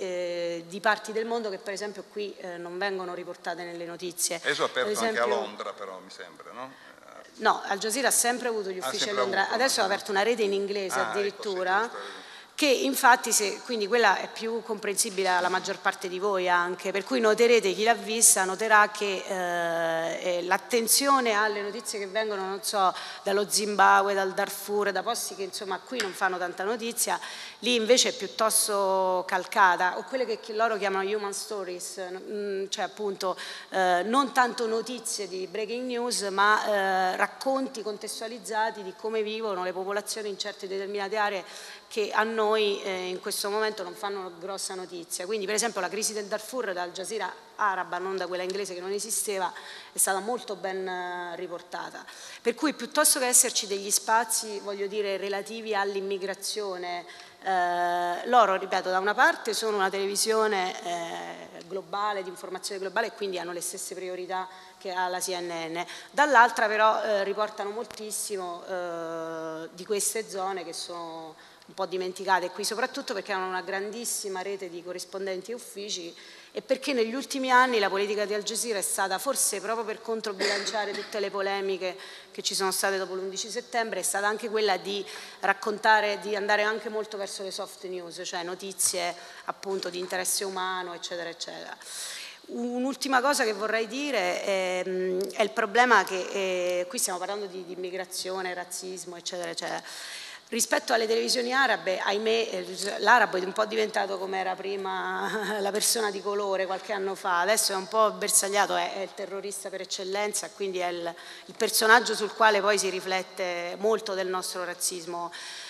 di parti del mondo che per esempio qui non vengono riportate nelle notizie. Adesso è aperto anche a Londra, però, mi sembra, no? No, Al Jazeera ha sempre avuto gli uffici a Londra, adesso ha aperto una rete in inglese addirittura, ecco, sì, che infatti, quindi quella è più comprensibile alla maggior parte di voi anche, per cui noterete, chi l'ha vista noterà che l'attenzione alle notizie che vengono, non so, dallo Zimbabwe, dal Darfur, da posti che insomma qui non fanno tanta notizia, lì invece è piuttosto calcata, o quelle che loro chiamano human stories, cioè appunto non tanto notizie di breaking news, ma racconti contestualizzati di come vivono le popolazioni in certe determinate aree che a noi in questo momento non fanno grossa notizia. Quindi per esempio la crisi del Darfur da Al Jazeera araba, non da quella inglese che non esisteva, è stata molto ben riportata. Per cui piuttosto che esserci degli spazi, voglio dire, relativi all'immigrazione, loro, ripeto, da una parte sono una televisione globale, di informazione globale, e quindi hanno le stesse priorità che ha la CNN, dall'altra però riportano moltissimo di queste zone che sono un po' dimenticate qui, soprattutto perché hanno una grandissima rete di corrispondenti e uffici e perché negli ultimi anni la politica di Al Jazeera è stata, forse proprio per controbilanciare tutte le polemiche che ci sono state dopo l'11 settembre, è stata anche quella di raccontare, di andare anche molto verso le soft news, cioè notizie appunto di interesse umano, eccetera, eccetera. Un'ultima cosa che vorrei dire è il problema che qui stiamo parlando di immigrazione, razzismo, eccetera, eccetera. Rispetto alle televisioni arabe, ahimè, l'arabo è un po' diventato come era prima la persona di colore qualche anno fa, adesso è un po' bersagliato, è il terrorista per eccellenza, quindi è il personaggio sul quale poi si riflette molto del nostro razzismo.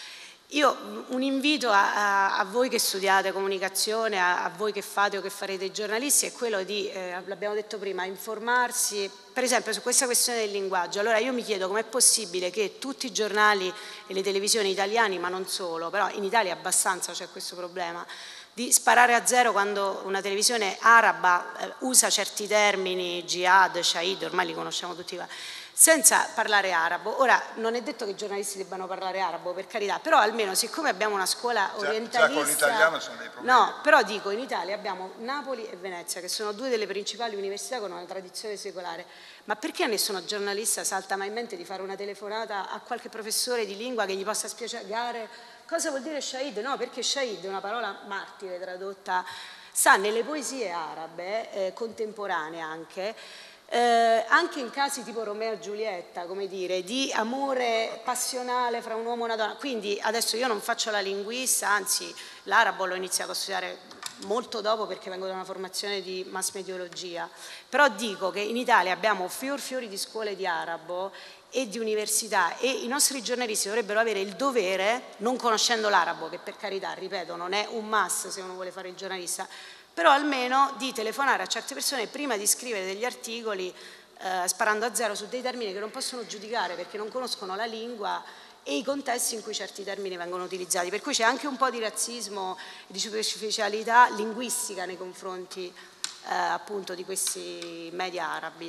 Io un invito a voi che studiate comunicazione, a voi che fate o che farete i giornalisti, è quello di, l'abbiamo detto prima, informarsi, per esempio su questa questione del linguaggio. Allora io mi chiedo com'è possibile che tutti i giornali e le televisioni italiani, ma non solo, però in Italia abbastanza c'è questo problema, di sparare a zero quando una televisione araba usa certi termini, jihad, shahid, ormai li conosciamo tutti, senza parlare arabo. Ora, non è detto che i giornalisti debbano parlare arabo, per carità, però almeno siccome abbiamo una scuola orientalista... Già con l'italiano sono dei problemi. No, però dico, in Italia abbiamo Napoli e Venezia, che sono due delle principali università con una tradizione secolare, ma perché a nessuno giornalista salta mai in mente di fare una telefonata a qualche professore di lingua che gli possa spiegare cosa vuol dire shahid? No, perché shahid è una parola martire tradotta, sta nelle poesie arabe, contemporanee anche in casi tipo Romeo e Giulietta, come dire, di amore passionale fra un uomo e una donna. Quindi adesso io non faccio la linguista, anzi l'arabo l'ho iniziato a studiare molto dopo perché vengo da una formazione di mass mediologia, però dico che in Italia abbiamo fiori di scuole di arabo e di università, e i nostri giornalisti dovrebbero avere il dovere, non conoscendo l'arabo, che per carità, ripeto, non è un must se uno vuole fare il giornalista, però almeno di telefonare a certe persone prima di scrivere degli articoli sparando a zero su dei termini che non possono giudicare perché non conoscono la lingua e i contesti in cui certi termini vengono utilizzati, per cui c'è anche un po' di razzismo e di superficialità linguistica nei confronti appunto di questi media arabi.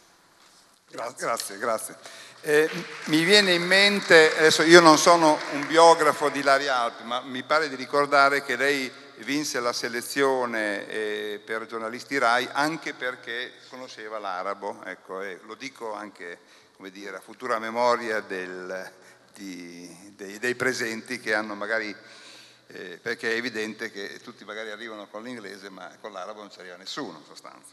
Grazie. Mi viene in mente, adesso io non sono un biografo di Ilaria Alpi, ma mi pare di ricordare che lei vinse la selezione per giornalisti RAI anche perché conosceva l'arabo, ecco, e lo dico anche, come dire, a futura memoria dei presenti che hanno magari, perché è evidente che tutti magari arrivano con l'inglese ma con l'arabo non ci arriva nessuno in sostanza.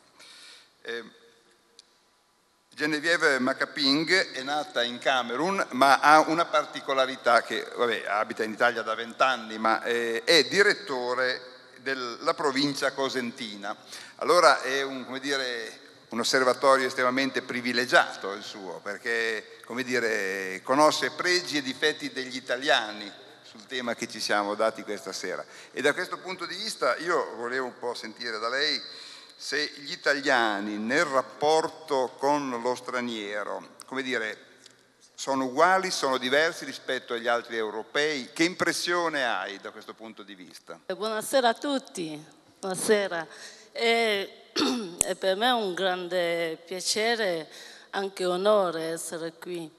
Geneviève Macaping è nata in Camerun ma ha una particolarità che, vabbè, abita in Italia da 20 anni ma è direttore della provincia cosentina. Allora è un osservatorio estremamente privilegiato il suo, perché, come dire, conosce pregi e difetti degli italiani sul tema che ci siamo dati questa sera. E da questo punto di vista io volevo un po' sentire da lei se gli italiani nel rapporto con lo straniero, come dire, sono uguali, sono diversi rispetto agli altri europei. Che impressione hai da questo punto di vista? Buonasera a tutti, buonasera. È per me un grande piacere, anche onore essere qui.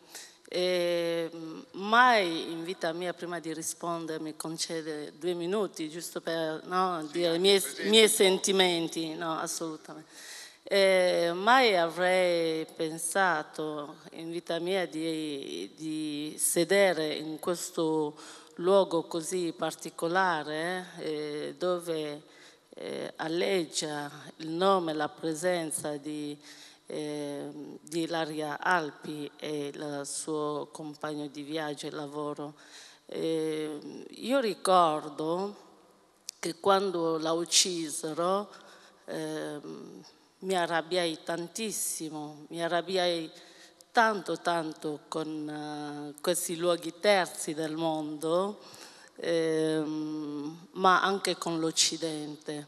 Mai in vita mia, prima di rispondere, mi concede 2 minuti giusto per dire i miei sentimenti, no, assolutamente. Mai avrei pensato in vita mia di sedere in questo luogo così particolare dove alleggia il nome e la presenza di Ilaria Alpi e il suo compagno di viaggio e lavoro. Io ricordo che quando la uccisero mi arrabbiai tantissimo, mi arrabbiai tanto con questi luoghi terzi del mondo, ma anche con l'Occidente.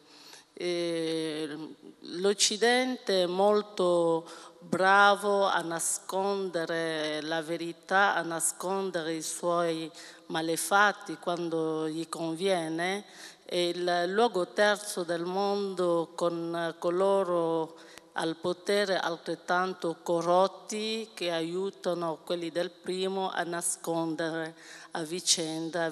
L'Occidente è molto bravo a nascondere la verità, a nascondere i suoi malefatti quando gli conviene, e il luogo terzo del mondo con coloro al potere altrettanto corrotti che aiutano quelli del primo a nascondere a vicenda,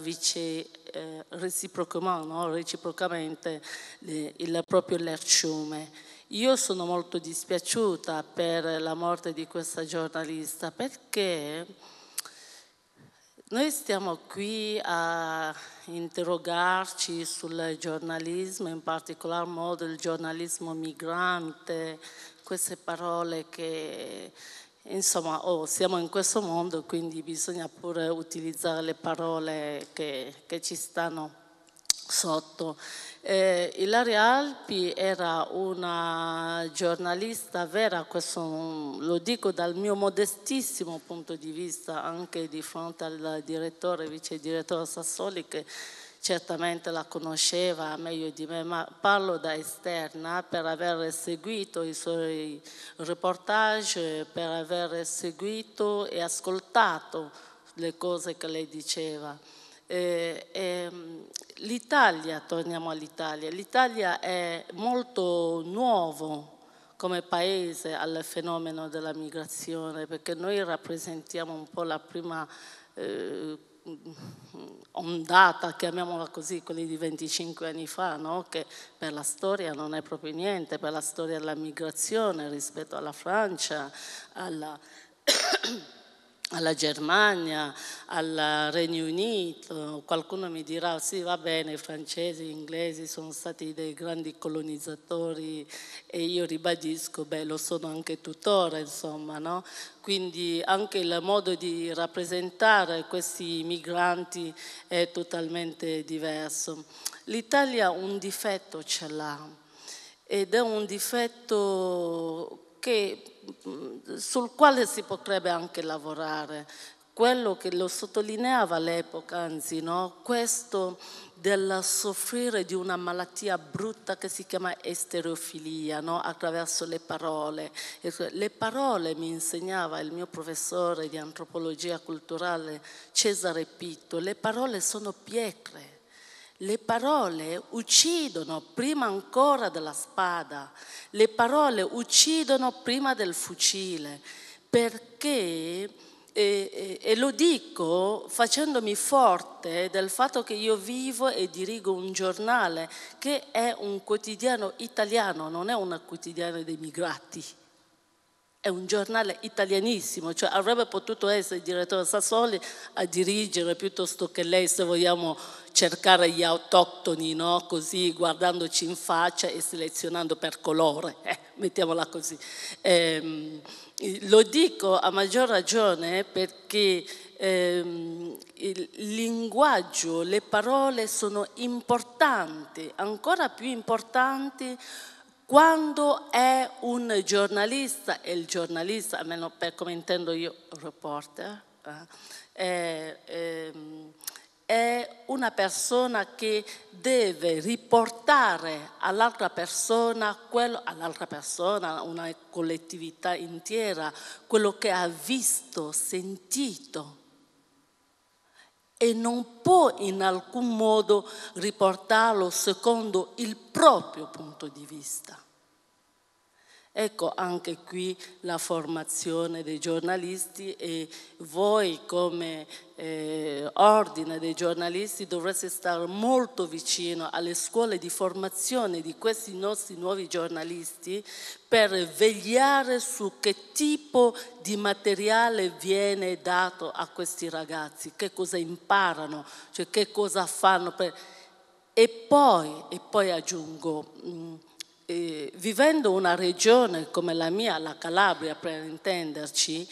reciprocamente il proprio lerciume. Io sono molto dispiaciuta per la morte di questa giornalista, perché noi stiamo qui a interrogarci sul giornalismo, in particolar modo il giornalismo migrante, queste parole che, insomma, siamo in questo mondo, quindi bisogna pure utilizzare le parole che ci stanno sotto. Ilaria Alpi era una giornalista vera, questo lo dico dal mio modestissimo punto di vista, anche di fronte al direttore, vice direttore Sassoli, che certamente la conosceva meglio di me, ma parlo da esterna per aver seguito i suoi reportage, per aver seguito e ascoltato le cose che lei diceva. L'Italia, torniamo all'Italia, l'Italia è molto nuovo come paese al fenomeno della migrazione, perché noi rappresentiamo un po' la prima ondata, chiamiamola così, quelli di 25 anni fa, no? Che per la storia non è proprio niente, per la storia della migrazione rispetto alla Francia, alla Germania, al Regno Unito. Qualcuno mi dirà sì, va bene, i francesi, gli inglesi sono stati dei grandi colonizzatori, e io ribadisco, beh, lo sono anche tuttora, insomma, no? Quindi anche il modo di rappresentare questi migranti è totalmente diverso. L'Italia un difetto ce l'ha, ed è un difetto sul quale si potrebbe anche lavorare. Quello che lo sottolineava all'epoca, anzi, no? Questo del soffrire di una malattia brutta che si chiama estereofilia, no? Attraverso le parole. Le parole, mi insegnava il mio professore di antropologia culturale Cesare Pitto, le parole sono pietre. Le parole uccidono prima ancora della spada, le parole uccidono prima del fucile, perché, e lo dico facendomi forte del fatto che io vivo e dirigo un giornale che è un quotidiano italiano, non è un quotidiano dei migrati. È un giornale italianissimo, cioè avrebbe potuto essere il direttore Sassoli a dirigere piuttosto che lei, se vogliamo cercare gli autoctoni, no? Così guardandoci in faccia e selezionando per colore, mettiamola così. Lo dico a maggior ragione perché il linguaggio, le parole sono importanti, ancora più importanti quando è un giornalista, e il giornalista, almeno per come intendo io, reporter, è una persona che deve riportare all'altra persona, una collettività intera, quello che ha visto, sentito, e non può in alcun modo riportarlo secondo il proprio punto di vista. Ecco anche qui la formazione dei giornalisti, e voi come ordine dei giornalisti dovreste stare molto vicino alle scuole di formazione di questi nostri nuovi giornalisti per vegliare su che tipo di materiale viene dato a questi ragazzi, che cosa imparano, cioè che cosa fanno. E poi aggiungo, vivendo una regione come la mia, la Calabria per intenderci,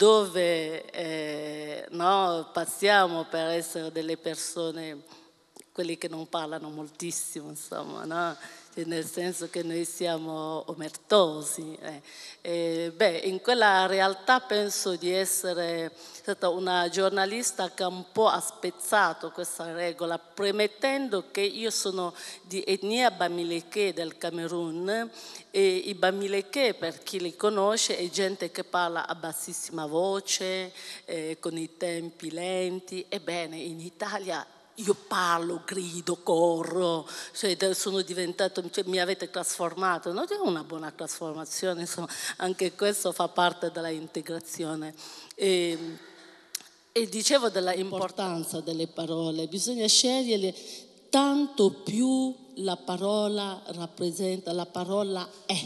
dove passiamo per essere delle persone, quelli che non parlano moltissimo, insomma, no? Nel senso che noi siamo omertosi. In quella realtà penso di essere stata una giornalista che un po' ha spezzato questa regola, premettendo che io sono di etnia Bamileke del Camerun, e i Bamileke, per chi li conosce, è gente che parla a bassissima voce, con i tempi lenti. Ebbene, in Italia io parlo, grido, corro, cioè sono diventato, cioè, mi avete trasformato, non è una buona trasformazione, insomma, anche questo fa parte della integrazione. E dicevo della importanza delle parole, bisogna scegliere tanto più la parola rappresenta, la parola è.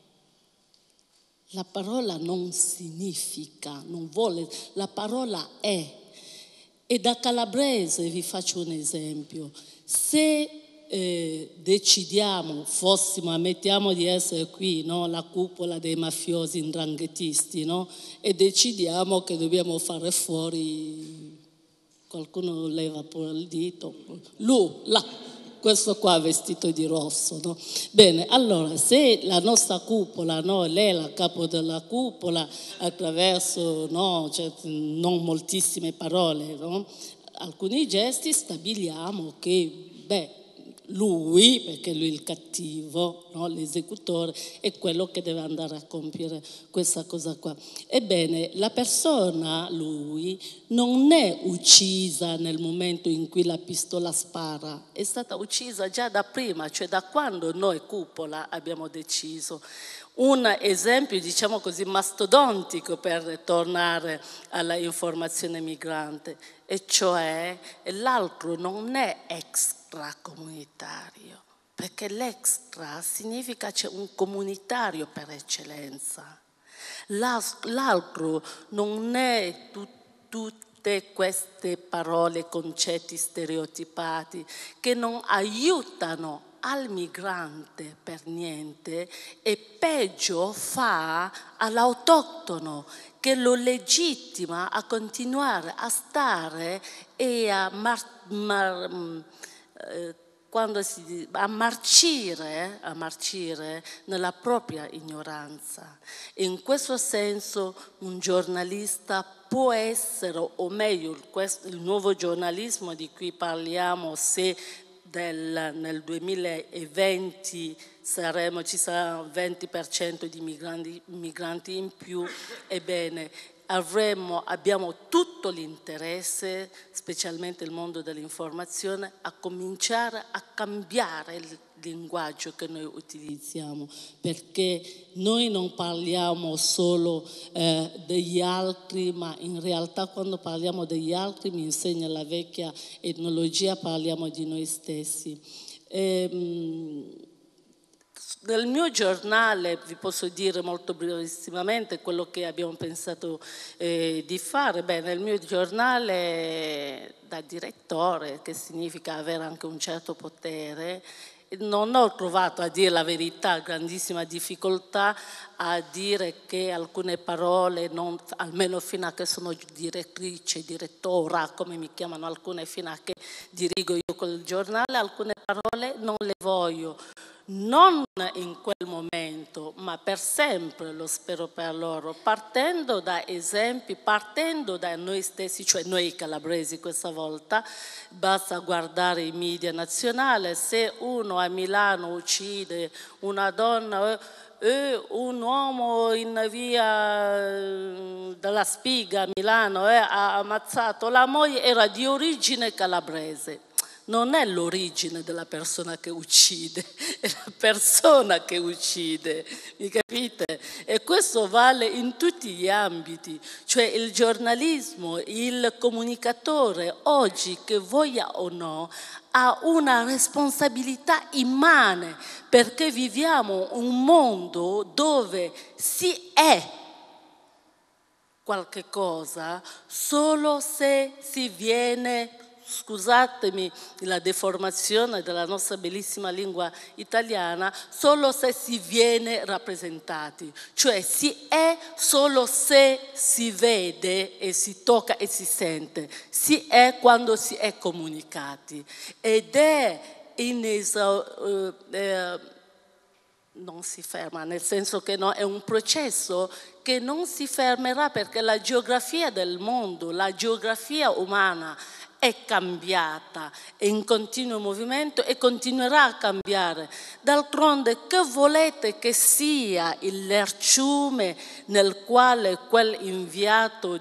La parola non significa, non vuole, la parola è. E da calabrese vi faccio un esempio. Se decidiamo, ammettiamo di essere qui, no? La cupola dei mafiosi indranghetisti, no? E decidiamo che dobbiamo fare fuori, qualcuno leva pure il dito, questo qua vestito di rosso, no? Bene, allora se la nostra cupola, no, lei è la capo della cupola, attraverso, no, cioè, non moltissime parole, no, alcuni gesti, stabiliamo che lui, perché lui è il cattivo, no? L'esecutore, è quello che deve andare a compiere questa cosa qua. Ebbene, la persona, lui, non è uccisa nel momento in cui la pistola spara, è stata uccisa già da prima, cioè da quando noi cupola abbiamo deciso. Un esempio, diciamo così, mastodontico per tornare alla informazione migrante, e cioè l'altro non è extracomunitario, perché l'extra significa c'è un comunitario per eccellenza. L'altro non è tutte queste parole, concetti stereotipati che non aiutano al migrante per niente e peggio fa all'autoctono che lo legittima a continuare a stare e a marcire nella propria ignoranza. In questo senso un giornalista può essere, o meglio il nuovo giornalismo di cui parliamo, se nel 2020 ci sarà un 20% di migranti in più, ebbene abbiamo tutto l'interesse, specialmente il mondo dell'informazione, a cominciare a cambiare il linguaggio che noi utilizziamo, perché noi non parliamo solo degli altri, ma in realtà quando parliamo degli altri, mi insegna la vecchia etnologia, parliamo di noi stessi. Nel mio giornale, vi posso dire molto brevissimamente quello che abbiamo pensato di fare. Nel mio giornale da direttore, che significa avere anche un certo potere, non ho trovato, a dire la verità, grandissima difficoltà a dire che alcune parole, almeno fino a che sono direttrice, direttora, come mi chiamano alcune, fino a che dirigo io quel giornale, alcune parole non le voglio. Non in quel momento, ma per sempre, lo spero per loro, partendo da esempi, partendo da noi stessi, cioè noi calabresi questa volta. Basta guardare i media nazionali, se uno a Milano uccide una donna e un uomo in via della Spiga a Milano ha ammazzato la moglie, era di origine calabrese. Non è l'origine della persona che uccide, è la persona che uccide, mi capite? E questo vale in tutti gli ambiti, cioè il giornalismo, il comunicatore oggi, che voglia o no, ha una responsabilità immane, perché viviamo un mondo dove si è qualche cosa solo se si viene, scusatemi la deformazione della nostra bellissima lingua italiana, solo se si viene rappresentati, cioè si è solo se si vede e si tocca e si sente, si è quando si è comunicati, ed è non si ferma, nel senso che no, è un processo che non si fermerà, perché la geografia del mondo, la geografia umana è cambiata, è in continuo movimento e continuerà a cambiare. D'altronde, che volete che sia il lerciume nel quale quel inviato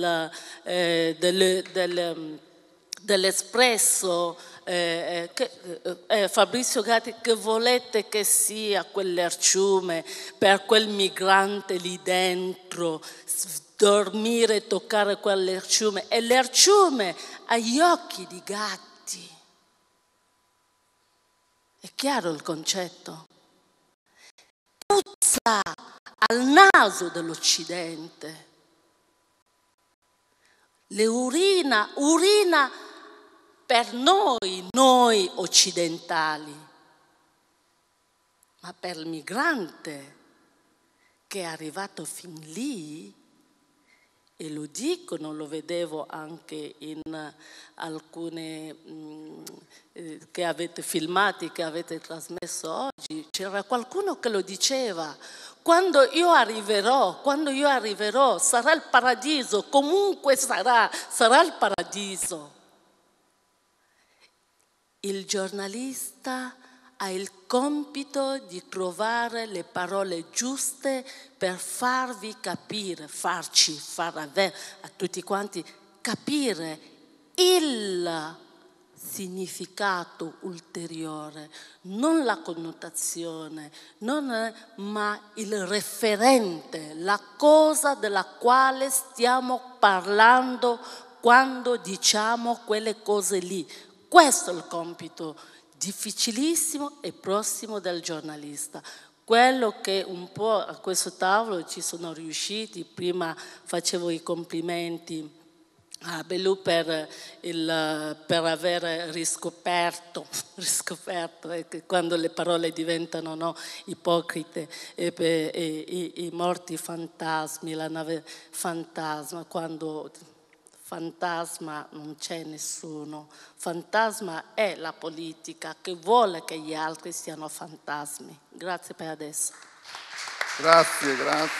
dell'Espresso, Fabrizio Gatti, che volete che sia quel lerciume per quel migrante lì dentro, dormire e toccare quel lerciume, e l'erciume ha gli occhi di gatti. È chiaro il concetto? Puzza al naso dell'Occidente. Le urina per noi occidentali, ma per il migrante che è arrivato fin lì, e lo dicono, lo vedevo anche in alcune che avete filmati, che avete trasmesso oggi, c'era qualcuno che lo diceva: quando io arriverò, sarà il paradiso, comunque sarà il paradiso. Il giornalista ha il compito di trovare le parole giuste per farvi capire, far a tutti quanti capire il significato ulteriore, non la connotazione, ma il referente, la cosa della quale stiamo parlando quando diciamo quelle cose lì. Questo è il compito difficilissimo e prossimo del giornalista. Quello che un po' a questo tavolo ci sono riusciti, prima facevo i complimenti a Belù per aver riscoperto quando le parole diventano ipocrite, i morti fantasmi, la nave fantasma, quando fantasma non c'è nessuno, fantasma è la politica che vuole che gli altri siano fantasmi. Grazie per adesso. Grazie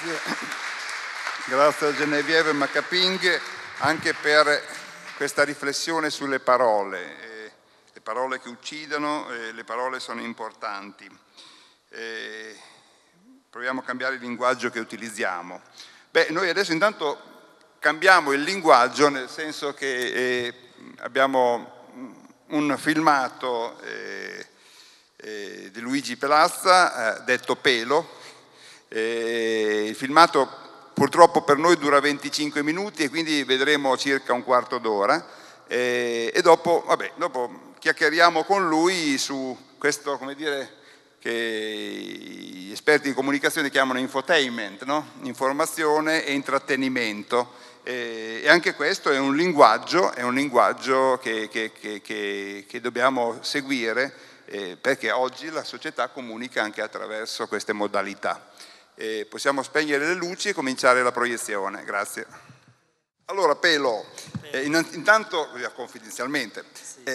a Genevieve Macaping anche per questa riflessione sulle parole. Le parole che uccidono, le parole sono importanti. Proviamo a cambiare il linguaggio che utilizziamo. Noi adesso intanto cambiamo il linguaggio, nel senso che abbiamo un filmato di Luigi Pelazza, detto Pelo. Il filmato purtroppo per noi dura 25 minuti e quindi vedremo circa un quarto d'ora e dopo chiacchieriamo con lui su questo, come dire, che gli esperti di comunicazione chiamano infotainment, no? Informazione e intrattenimento. E anche questo è un linguaggio che dobbiamo seguire perché oggi la società comunica anche attraverso queste modalità. Possiamo spegnere le luci e cominciare la proiezione. Grazie. Allora, Pelo, intanto, confidenzialmente,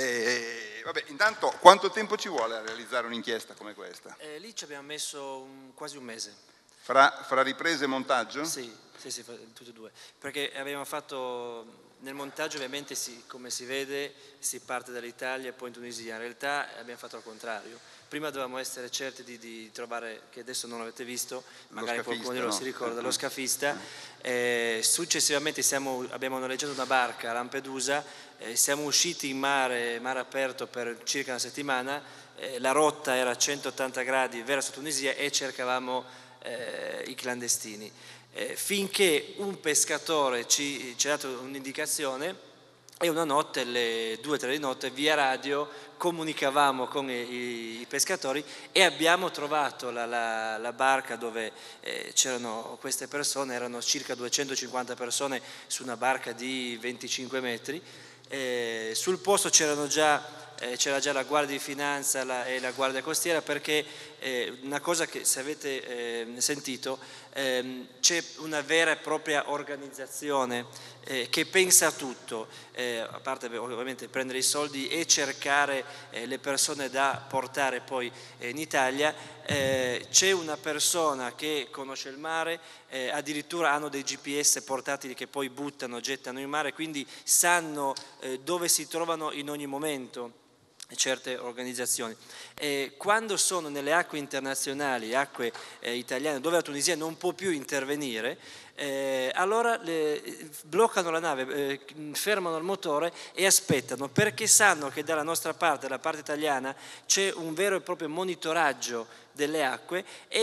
intanto quanto tempo ci vuole a realizzare un'inchiesta come questa? Lì ci abbiamo messo quasi un mese. Fra riprese e montaggio? Sì, tutte e due. Perché abbiamo fatto, nel montaggio ovviamente come si vede, si parte dall'Italia e poi in Tunisia. In realtà abbiamo fatto al contrario. Prima dovevamo essere certi di trovare, che adesso non avete visto, magari qualcuno di loro si ricorda, lo scafista. Successivamente abbiamo noleggiato una barca a Lampedusa, siamo usciti in mare aperto per circa una settimana, la rotta era a 180 gradi verso Tunisia e cercavamo i clandestini. Finché un pescatore ci ha dato un'indicazione e una notte, alle 2-3 di notte, via radio comunicavamo con i pescatori e abbiamo trovato la barca dove c'erano queste persone, erano circa 250 persone su una barca di 25 metri. Sul posto c'era già la Guardia di Finanza e la Guardia Costiera, perché una cosa che, se avete sentito, c'è una vera e propria organizzazione che pensa a tutto, a parte ovviamente prendere i soldi e cercare le persone da portare poi in Italia. C'è una persona che conosce il mare, addirittura hanno dei GPS portatili che poi gettano in mare, quindi sanno dove si trovano in ogni momento certe organizzazioni. Quando sono nelle acque internazionali, acque italiane, dove la Tunisia non può più intervenire, allora bloccano la nave, fermano il motore e aspettano, perché sanno che dalla nostra parte, dalla parte italiana, c'è un vero e proprio monitoraggio delle acque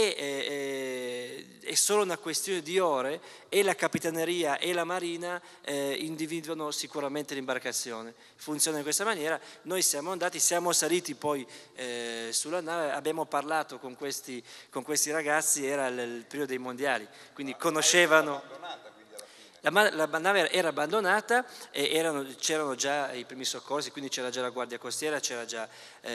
e è solo una questione di ore e la Capitaneria e la Marina individuano sicuramente l'imbarcazione. Funziona in questa maniera. Noi siamo saliti poi sulla nave, abbiamo parlato con questi ragazzi, era il periodo dei mondiali, quindi conoscevano. La nave era abbandonata e c'erano già i primi soccorsi, quindi c'era già la Guardia Costiera, c'era già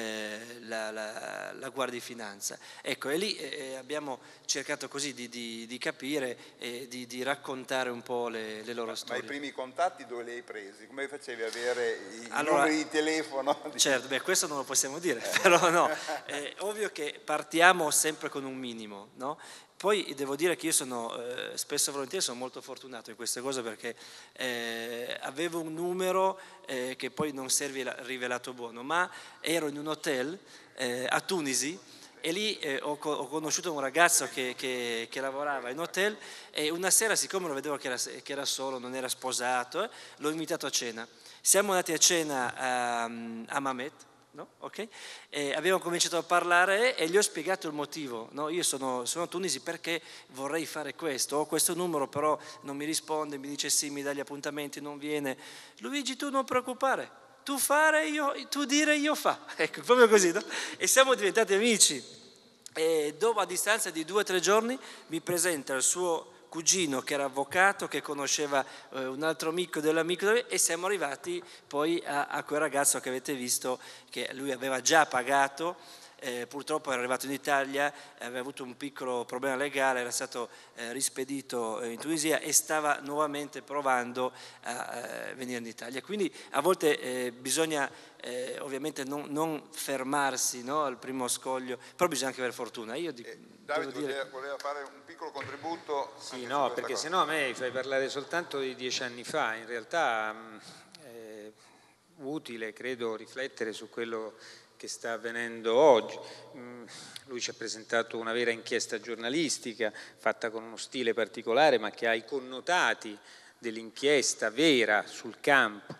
la Guardia di Finanza. Ecco, e lì abbiamo cercato così di capire e di raccontare un po' le loro storie. Ma i primi contatti dove li hai presi? Come facevi a avere i numeri di telefono? Certo, questo non lo possiamo dire, però no. È ovvio che partiamo sempre con un minimo, no? Poi devo dire che io sono, spesso e volentieri sono molto fortunato in queste cose, perché avevo un numero che poi non si è rivelato buono, ma ero in un hotel a Tunisi e lì ho conosciuto un ragazzo che lavorava in hotel, e una sera, siccome lo vedevo che era solo, non era sposato, l'ho invitato a cena. Siamo andati a cena a Mamet, no? Okay. Abbiamo cominciato a parlare e gli ho spiegato il motivo, no? Io sono a Tunisi perché vorrei fare questo, ho questo numero però non mi risponde, mi dice sì, mi dà gli appuntamenti, non viene. Luigi, tu non preoccupare, tu fare, tu dire, io fa. Ecco, proprio così, no? E siamo diventati amici. E dopo, a distanza di 2 o 3 giorni, mi presenta il suo cugino che era avvocato, che conosceva un altro amico dell'amico, e siamo arrivati poi a quel ragazzo che avete visto, che lui aveva già pagato, purtroppo era arrivato in Italia, aveva avuto un piccolo problema legale, era stato rispedito in Tunisia e stava nuovamente provando a venire in Italia. Quindi a volte bisogna ovviamente non fermarsi, no, al primo scoglio, però bisogna anche avere fortuna. Davide voleva fare un piccolo contributo. Sì, no, perché sennò a me fai parlare soltanto di 10 anni fa. In realtà è utile, credo, riflettere su quello che sta avvenendo oggi. Lui ci ha presentato una vera inchiesta giornalistica fatta con uno stile particolare, ma che ha i connotati dell'inchiesta vera sul campo.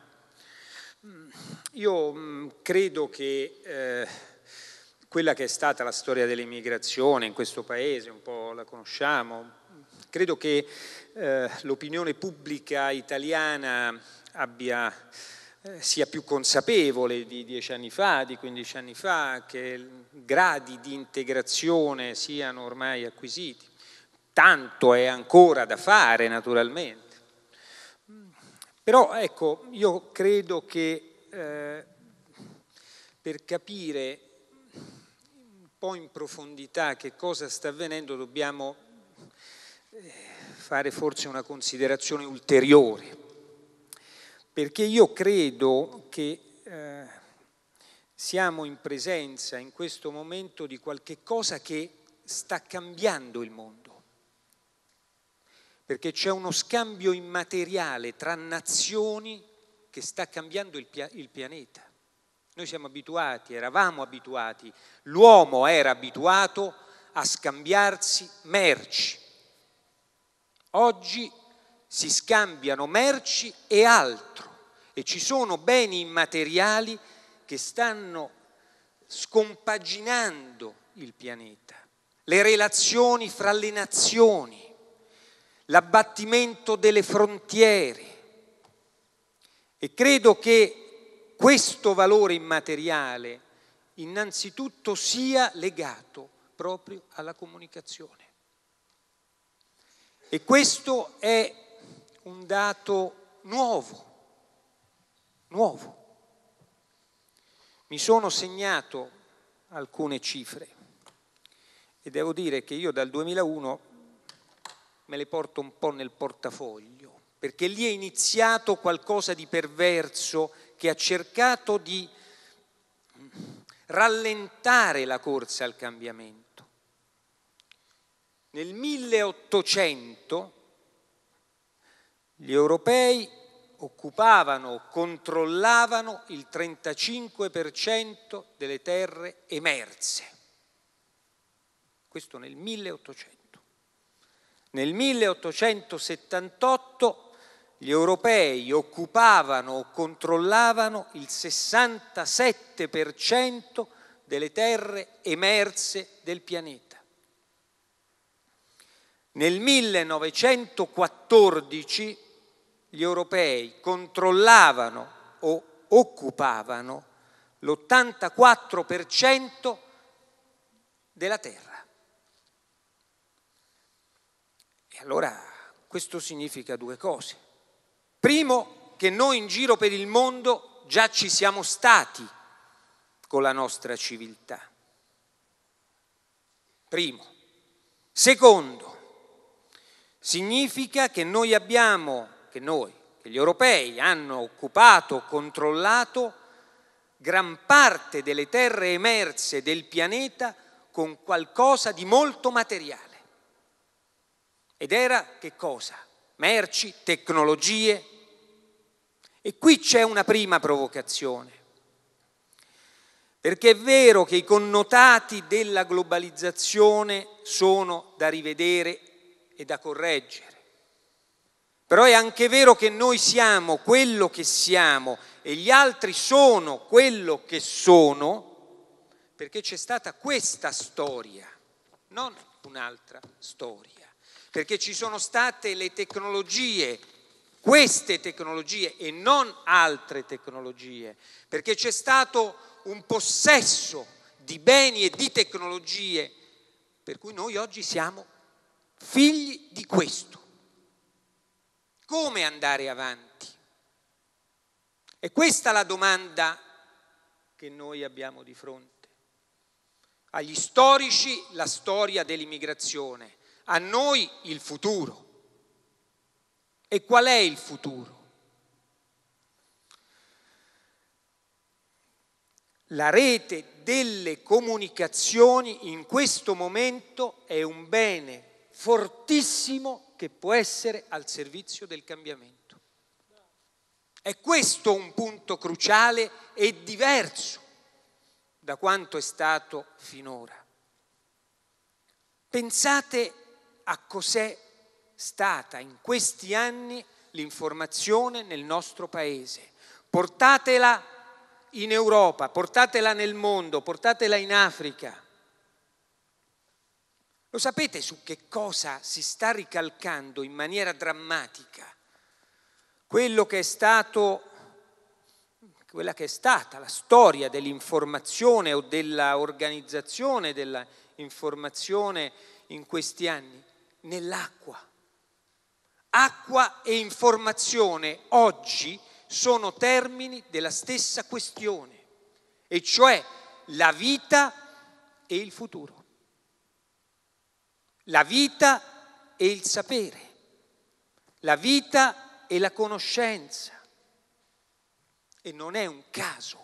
Io credo che quella che è stata la storia dell'immigrazione in questo paese, un po' la conosciamo, credo che l'opinione pubblica italiana sia più consapevole di 10 anni fa, di 15 anni fa, che gradi di integrazione siano ormai acquisiti. Tanto è ancora da fare, naturalmente. Però ecco, io credo che per capire un po' in profondità che cosa sta avvenendo dobbiamo fare forse una considerazione ulteriore, perché io credo che siamo in presenza in questo momento di qualche cosa che sta cambiando il mondo, perché c'è uno scambio immateriale tra nazioni che sta cambiando il pianeta. Noi siamo abituati, eravamo abituati, l'uomo era abituato a scambiarsi merci. Oggi si scambiano merci e altro, e ci sono beni immateriali che stanno scompaginando il pianeta, le relazioni fra le nazioni, l'abbattimento delle frontiere, e credo che questo valore immateriale innanzitutto sia legato proprio alla comunicazione. E questo è un dato nuovo. Mi sono segnato alcune cifre e devo dire che io dal 2001 me le porto un po' nel portafoglio, perché lì è iniziato qualcosa di perverso che ha cercato di rallentare la corsa al cambiamento. Nel 1800 gli europei occupavano, controllavano il 35% delle terre emerse. Questo nel 1800. Nel 1878 gli europei occupavano o controllavano il 67% delle terre emerse del pianeta. Nel 1914 gli europei controllavano o occupavano l'84% della terra. E allora questo significa due cose. Primo, che noi in giro per il mondo già ci siamo stati con la nostra civiltà. Primo. Secondo, significa che che gli europei hanno occupato, controllato gran parte delle terre emerse del pianeta con qualcosa di molto materiale. Ed era che cosa? Merci, tecnologie. E qui c'è una prima provocazione. Perché è vero che i connotati della globalizzazione sono da rivedere e da correggere. Però è anche vero che noi siamo quello che siamo e gli altri sono quello che sono, perché c'è stata questa storia, non un'altra storia. Perché ci sono state le tecnologie, queste tecnologie e non altre tecnologie. Perché c'è stato un possesso di beni e di tecnologie per cui noi oggi siamo figli di questo. Come andare avanti? E questa è la domanda che noi abbiamo di fronte. Agli storici la storia dell'immigrazione, a noi il futuro. E qual è il futuro? La rete delle comunicazioni in questo momento è un bene fortissimo che può essere al servizio del cambiamento. È questo un punto cruciale e diverso da quanto è stato finora. Pensate a cos'è stata in questi anni l'informazione nel nostro paese. Portatela in Europa, portatela nel mondo, portatela in Africa. Lo sapete su che cosa si sta ricalcando in maniera drammatica? Quello che è stato, quella che è stata la storia dell'informazione o della organizzazione dell'informazione in questi anni? Nell'acqua. Acqua e informazione oggi sono termini della stessa questione, e cioè la vita e il futuro. La vita e il sapere, la vita e la conoscenza. E non è un caso,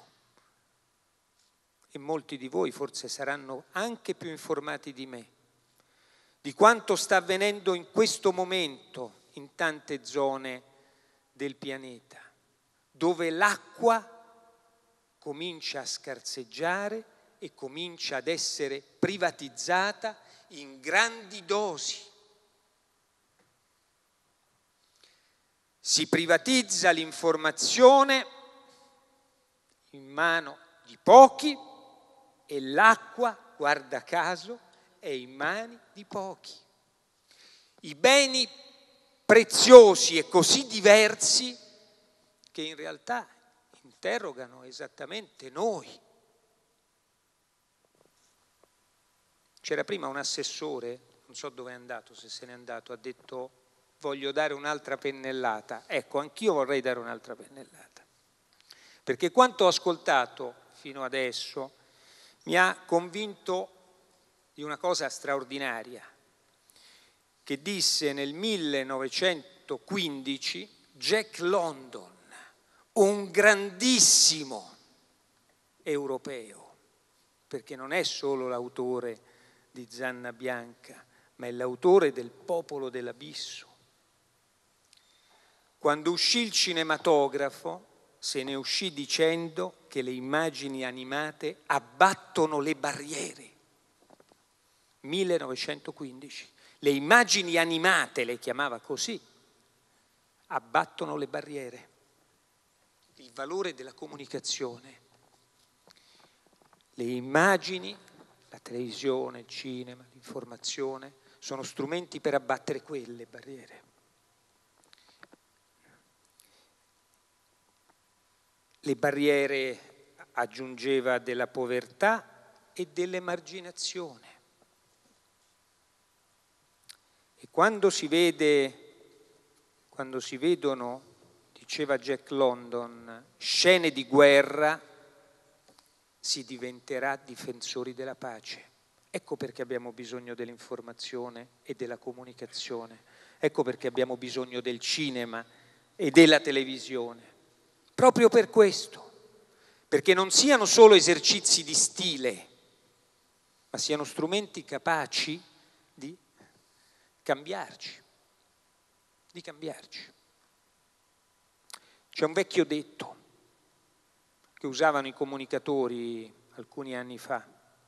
e molti di voi forse saranno anche più informati di me, di quanto sta avvenendo in questo momento in tante zone del pianeta, dove l'acqua comincia a scarseggiare e comincia ad essere privatizzata in grandi dosi. Si privatizza l'informazione in mano di pochi e l'acqua, guarda caso, è in mani di pochi. I beni preziosi e così diversi che in realtà interrogano esattamente noi. C'era prima un assessore, non so dove è andato, se se n'è andato, ha detto voglio dare un'altra pennellata. Ecco, anch'io vorrei dare un'altra pennellata. Perché quanto ho ascoltato fino adesso mi ha convinto di una cosa straordinaria, che disse nel 1915 Jack London, un grandissimo europeo, perché non è solo l'autore di Zanna Bianca, ma è l'autore del Popolo dell'Abisso. Quando uscì il cinematografo, se ne uscì dicendo che le immagini animate abbattono le barriere. 1915. Le immagini animate, le chiamava così, abbattono le barriere. Il valore della comunicazione. Le immagini, la televisione, il cinema, l'informazione, sono strumenti per abbattere quelle barriere. Le barriere, aggiungeva, della povertà e dell'emarginazione. E quando si vedono, diceva Jack London, scene di guerra, si diventerà difensori della pace. Ecco perché abbiamo bisogno dell'informazione e della comunicazione. Ecco perché abbiamo bisogno del cinema e della televisione. Proprio per questo. Perché non siano solo esercizi di stile, ma siano strumenti capaci di cambiarci. di cambiarci. C'è un vecchio detto che usavano i comunicatori alcuni anni fa.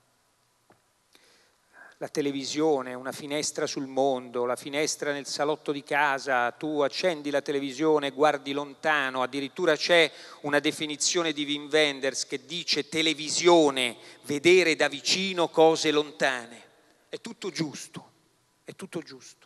La televisione è una finestra sul mondo, la finestra nel salotto di casa, tu accendi la televisione e guardi lontano, addirittura c'è una definizione di Wim Wenders che dice televisione, vedere da vicino cose lontane. È tutto giusto, è tutto giusto.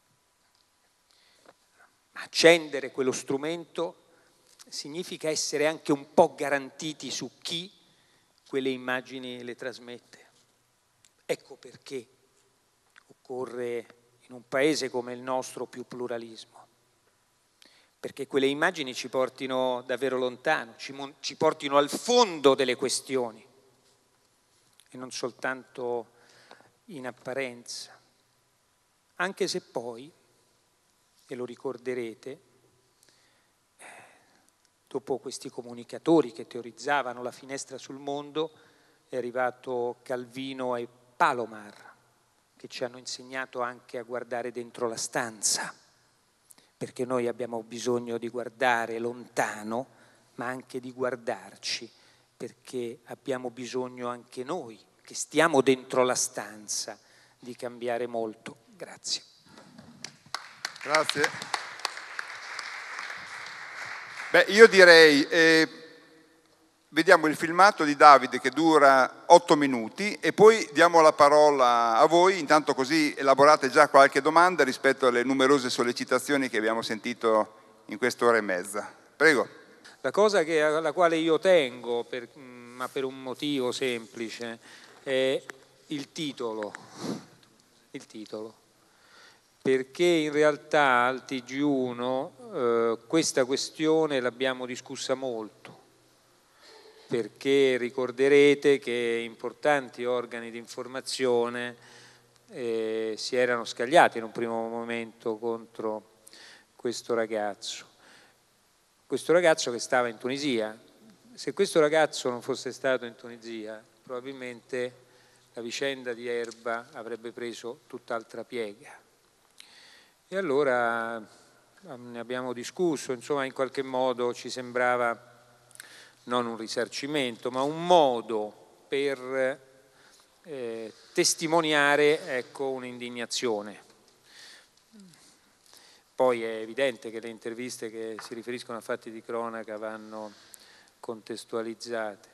Ma accendere quello strumento significa essere anche un po' garantiti su chi quelle immagini le trasmette. Ecco perché occorre in un paese come il nostro più pluralismo, perché quelle immagini ci portino davvero lontano, ci portino al fondo delle questioni e non soltanto in apparenza, anche se poi, e lo ricorderete, dopo questi comunicatori che teorizzavano la finestra sul mondo, è arrivato Calvino e Palomar, che ci hanno insegnato anche a guardare dentro la stanza, perché noi abbiamo bisogno di guardare lontano, ma anche di guardarci, perché abbiamo bisogno anche noi, che stiamo dentro la stanza, di cambiare molto. Grazie. Grazie. Beh, io direi... Vediamo il filmato di Davide che dura 8 minuti e poi diamo la parola a voi, intanto così elaborate già qualche domanda rispetto alle numerose sollecitazioni che abbiamo sentito in quest'ora e mezza. Prego. La cosa alla quale io tengo, ma per un motivo semplice, è il titolo. Il titolo. Perché in realtà al TG1 questa questione l'abbiamo discussa molto. Perché ricorderete che importanti organi di informazione si erano scagliati in un primo momento contro questo ragazzo che stava in Tunisia. Se questo ragazzo non fosse stato in Tunisia, probabilmente la vicenda di Erba avrebbe preso tutt'altra piega. E allora ne abbiamo discusso, insomma in qualche modo ci sembrava non un risarcimento, ma un modo per testimoniare, ecco, un'indignazione. Poi è evidente che le interviste che si riferiscono a fatti di cronaca vanno contestualizzate,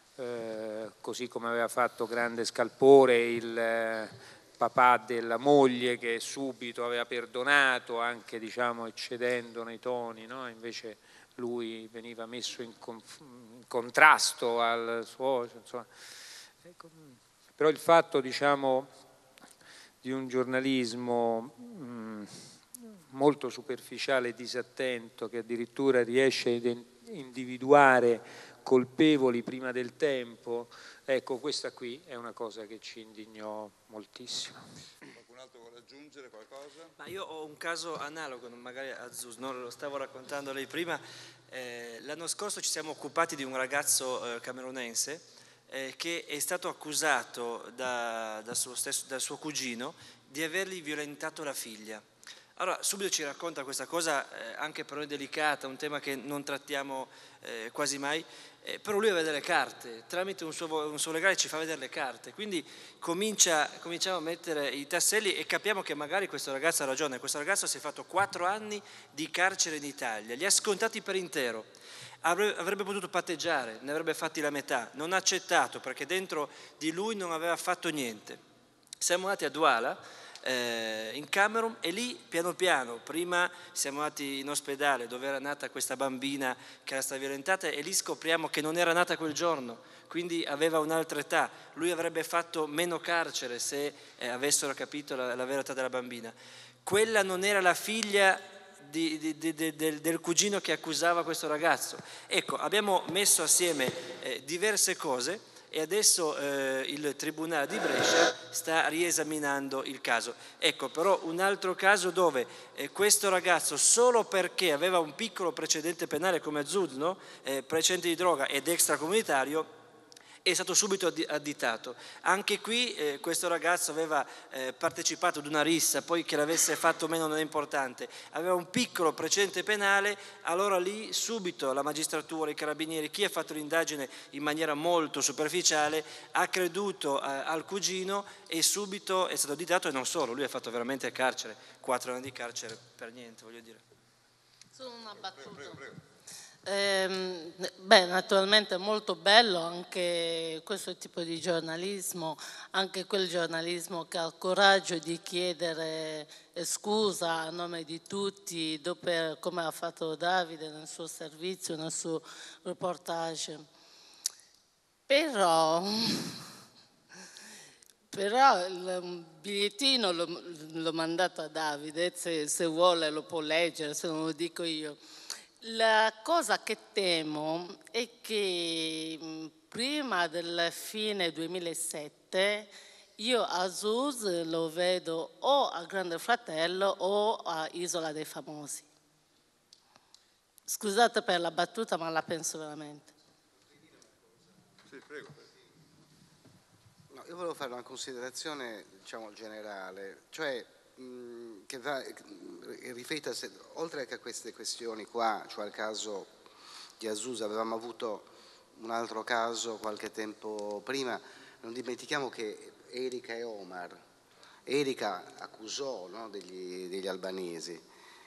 così come aveva fatto grande scalpore il papà della moglie che subito aveva perdonato, anche diciamo eccedendo nei toni, no? Invece lui veniva messo in contrasto al suo, insomma. Ecco. Però il fatto, diciamo, di un giornalismo molto superficiale e disattento, che addirittura riesce a individuare colpevoli prima del tempo, ecco, questa qui è una cosa che ci indignò moltissimo. Qualcun altro vuole aggiungere qualcosa? Ma io ho un caso analogo, magari a Zuz, non lo stavo raccontando lei prima. L'anno scorso ci siamo occupati di un ragazzo camerunense che è stato accusato dal suo cugino di avergli violentato la figlia. Allora subito ci racconta questa cosa anche per noi delicata, un tema che non trattiamo quasi mai, però lui aveva delle carte, tramite un suo legale ci fa vedere le carte, quindi cominciamo a mettere i tasselli e capiamo che magari questo ragazzo ha ragione. Questo ragazzo si è fatto 4 anni di carcere in Italia, li ha scontati per intero, avrebbe potuto patteggiare, ne avrebbe fatti la metà, non ha accettato perché dentro di lui non aveva fatto niente. Siamo andati a Douala, in Camerun, e lì piano piano, prima siamo andati in ospedale dove era nata questa bambina che era stata violentata e lì scopriamo che non era nata quel giorno, quindi aveva un'altra età. Lui avrebbe fatto meno carcere se avessero capito la vera età della bambina. Quella non era la figlia del cugino che accusava questo ragazzo. Ecco, abbiamo messo assieme diverse cose e adesso il Tribunale di Brescia sta riesaminando il caso. Ecco però un altro caso dove questo ragazzo, solo perché aveva un piccolo precedente penale come Zuz, no? Precedente di droga ed extracomunitario, è stato subito additato. Anche qui questo ragazzo aveva partecipato ad una rissa, poi che l'avesse fatto o meno non è importante, aveva un piccolo precedente penale, allora lì subito la magistratura, i carabinieri, chi ha fatto l'indagine in maniera molto superficiale ha creduto al cugino e subito è stato additato, e non solo, lui ha fatto veramente carcere, 4 anni di carcere per niente, voglio dire. Solo una battuta. Prego. Beh, naturalmente è molto bello anche questo tipo di giornalismo, anche quel giornalismo che ha il coraggio di chiedere scusa a nome di tutti, dopo, come ha fatto Davide nel suo servizio, nel suo reportage. Però il bigliettino l'ho mandato a Davide, se vuole lo può leggere, se non lo dico io. La cosa che temo è che prima della fine 2007 io a Zuz lo vedo o a Grande Fratello o a Isola dei Famosi. Scusate per la battuta, ma la penso veramente. Sì, prego. No, io volevo fare una considerazione, diciamo, generale, cioè che riferita, oltre che a queste questioni qua, cioè al caso di Azusa, avevamo avuto un altro caso qualche tempo prima, non dimentichiamo che Erika e Omar, Erika accusò, no, degli albanesi,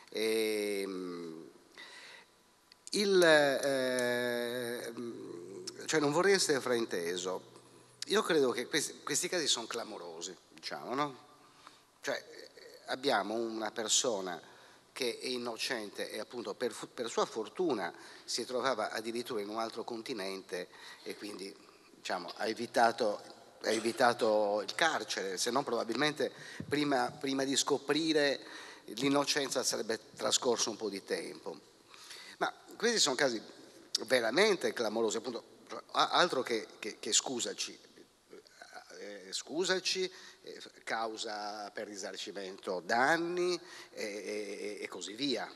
cioè non vorrei essere frainteso, io credo che questi casi sono clamorosi, diciamo, no? Cioè abbiamo una persona che è innocente e appunto per sua fortuna si trovava addirittura in un altro continente e quindi, diciamo, ha evitato il carcere, se no probabilmente prima di scoprire l'innocenza sarebbe trascorso un po' di tempo. Ma questi sono casi veramente clamorosi, appunto, altro che scusaci, causa per risarcimento danni e così via.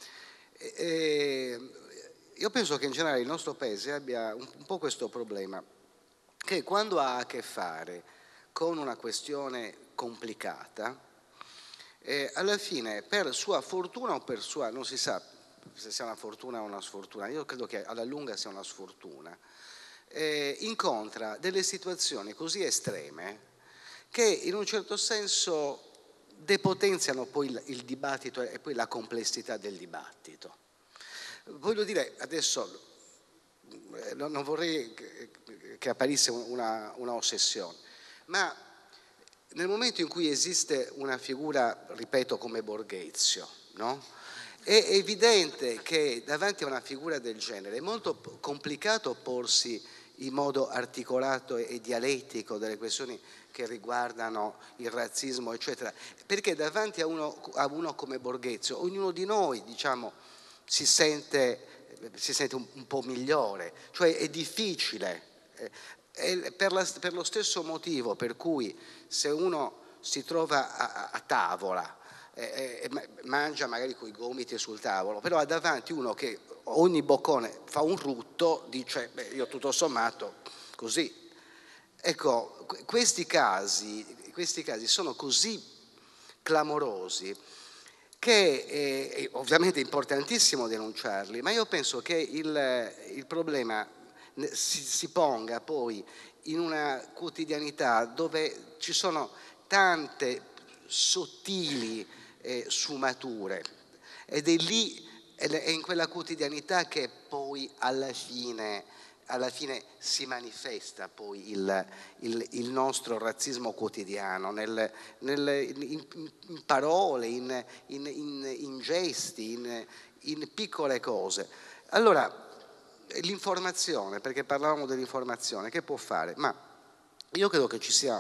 Io penso che in generale il nostro paese abbia un po' questo problema, che quando ha a che fare con una questione complicata, alla fine per sua fortuna o per sua, non si sa se sia una fortuna o una sfortuna, io credo che alla lunga sia una sfortuna, incontra delle situazioni così estreme che in un certo senso depotenziano poi il dibattito e poi la complessità del dibattito. Voglio dire, adesso non vorrei che apparisse una ossessione, ma nel momento in cui esiste una figura, ripeto, come Borghezio, no? È evidente che davanti a una figura del genere è molto complicato porsi in modo articolato e dialettico delle questioni che riguardano il razzismo, eccetera, perché davanti a uno come Borghezio ognuno di noi, diciamo, si sente un po' migliore, cioè è difficile, per lo stesso motivo per cui se uno si trova a tavola mangia magari coi gomiti sul tavolo, però ha davanti uno che ogni boccone fa un rutto, dice beh, io tutto sommato così. Ecco, questi casi sono così clamorosi che è ovviamente importantissimo denunciarli, ma io penso che il problema si ponga poi in una quotidianità dove ci sono tante sottili sfumature ed è lì, è in quella quotidianità che poi alla fine si manifesta poi il nostro razzismo quotidiano in parole, in gesti, in piccole cose. Allora l'informazione, perché parlavamo dell'informazione, che può fare? Ma io credo che ci sia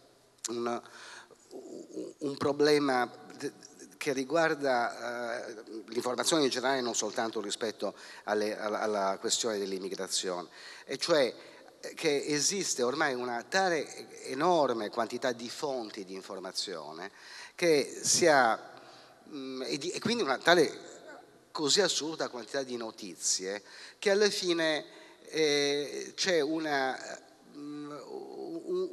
un problema che riguarda l'informazione in generale, non soltanto rispetto alla questione dell'immigrazione, e cioè che esiste ormai una tale enorme quantità di fonti di informazione che e quindi una tale così assoluta quantità di notizie che alla fine c'è una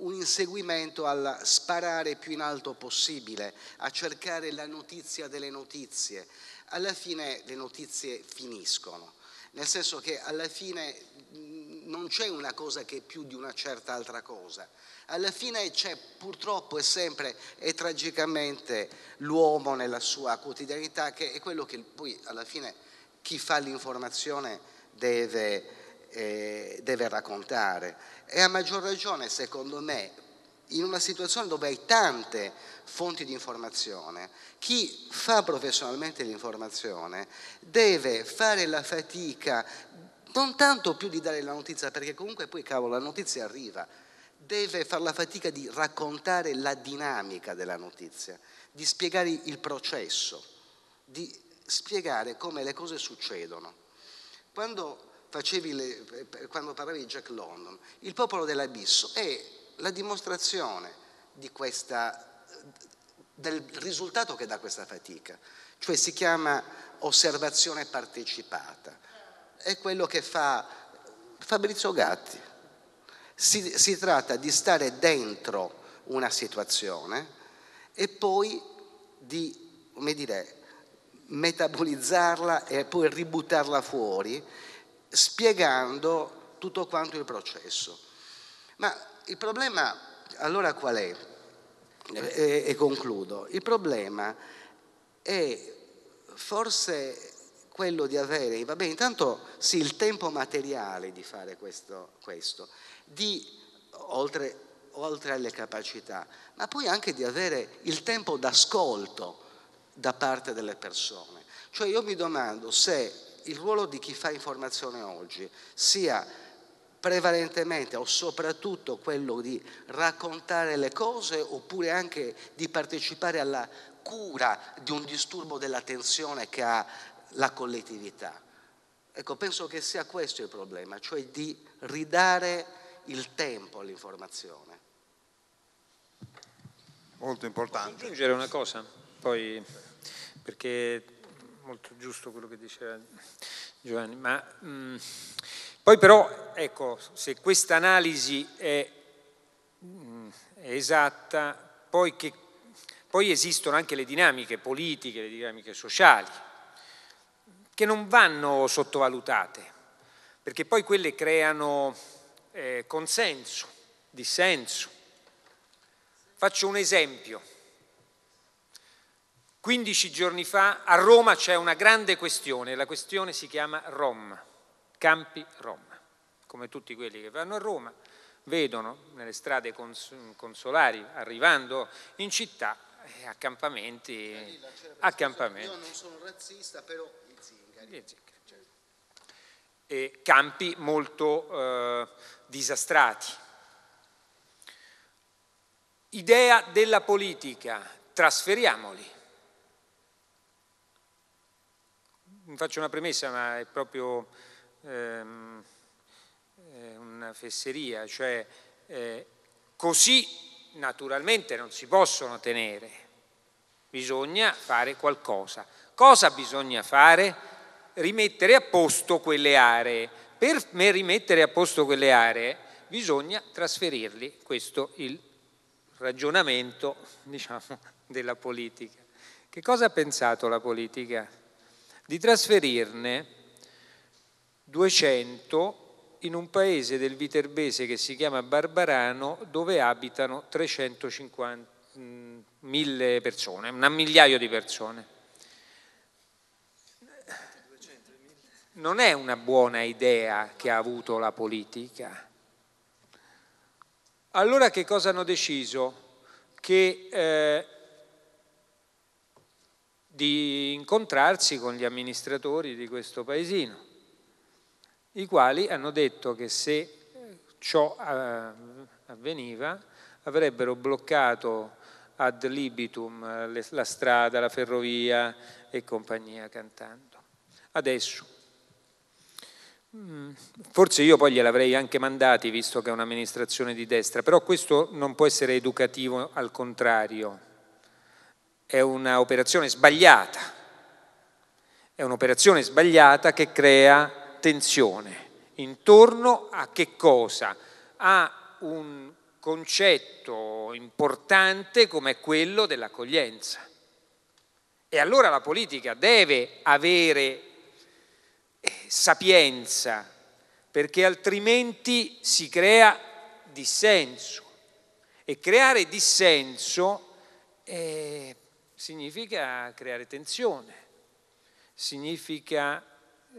un inseguimento al sparare più in alto possibile, a cercare la notizia delle notizie. Alla fine le notizie finiscono, nel senso che alla fine non c'è una cosa che è più di una certa altra cosa. Alla fine c'è purtroppo e sempre e tragicamente l'uomo nella sua quotidianità, che è quello che poi alla fine chi fa l'informazione deve raccontare. E a maggior ragione, secondo me, in una situazione dove hai tante fonti di informazione, chi fa professionalmente l'informazione deve fare la fatica non tanto più di dare la notizia, perché comunque poi cavolo la notizia arriva, deve fare la fatica di raccontare la dinamica della notizia, di spiegare il processo, di spiegare come le cose succedono. Quando parlavi di Jack London, Il popolo dell'abisso è la dimostrazione del risultato che dà questa fatica, cioè si chiama osservazione partecipata, è quello che fa Fabrizio Gatti. Si tratta di stare dentro una situazione e poi di, come dire, metabolizzarla e poi ributtarla fuori, spiegando tutto quanto il processo. Ma il problema allora qual è? E concludo. Il problema è forse quello di avere, vabbè, intanto sì, il tempo materiale di fare questo oltre alle capacità, ma poi anche di avere il tempo d'ascolto da parte delle persone. Cioè io mi domando se il ruolo di chi fa informazione oggi sia prevalentemente o soprattutto quello di raccontare le cose, oppure anche di partecipare alla cura di un disturbo dell'attenzione che ha la collettività. Ecco, penso che sia questo il problema, cioè di ridare il tempo all'informazione. Molto importante. Posso aggiungere una cosa, poi, perché è molto giusto quello che diceva Giovanni, ma poi però, ecco, se questa analisi è esatta, poi esistono anche le dinamiche politiche, le dinamiche sociali, che non vanno sottovalutate, perché poi quelle creano consenso, dissenso. Faccio un esempio. 15 giorni fa a Roma c'è una grande questione, la questione si chiama Rom, Campi Rom. Come tutti quelli che vanno a Roma vedono nelle strade consolari, arrivando in città, accampamenti. Io non sono razzista, però gli zingari. E campi molto disastrati. Idea della politica, trasferiamoli. Faccio una premessa, ma è proprio una fesseria, cioè così naturalmente non si possono tenere, bisogna fare qualcosa. Cosa bisogna fare? Rimettere a posto quelle aree. Per rimettere a posto quelle aree bisogna trasferirli, questo è il ragionamento, diciamo, della politica. Che cosa ha pensato la politica? Di trasferirne 200 in un paese del Viterbese che si chiama Barbarano, dove abitano 350.000 persone, un migliaio di persone. Non è una buona idea che ha avuto la politica. Allora che cosa hanno deciso? Che di incontrarsi con gli amministratori di questo paesino, i quali hanno detto che se ciò avveniva avrebbero bloccato ad libitum la strada, la ferrovia e compagnia cantando. Adesso, forse io poi gliel'avrei anche mandati, visto che è un'amministrazione di destra, però questo non può essere educativo, al contrario. È un'operazione sbagliata, che crea tensione intorno a che cosa? A un concetto importante come quello dell'accoglienza. E allora la politica deve avere sapienza, perché altrimenti si crea dissenso. E creare dissenso significa creare tensione, significa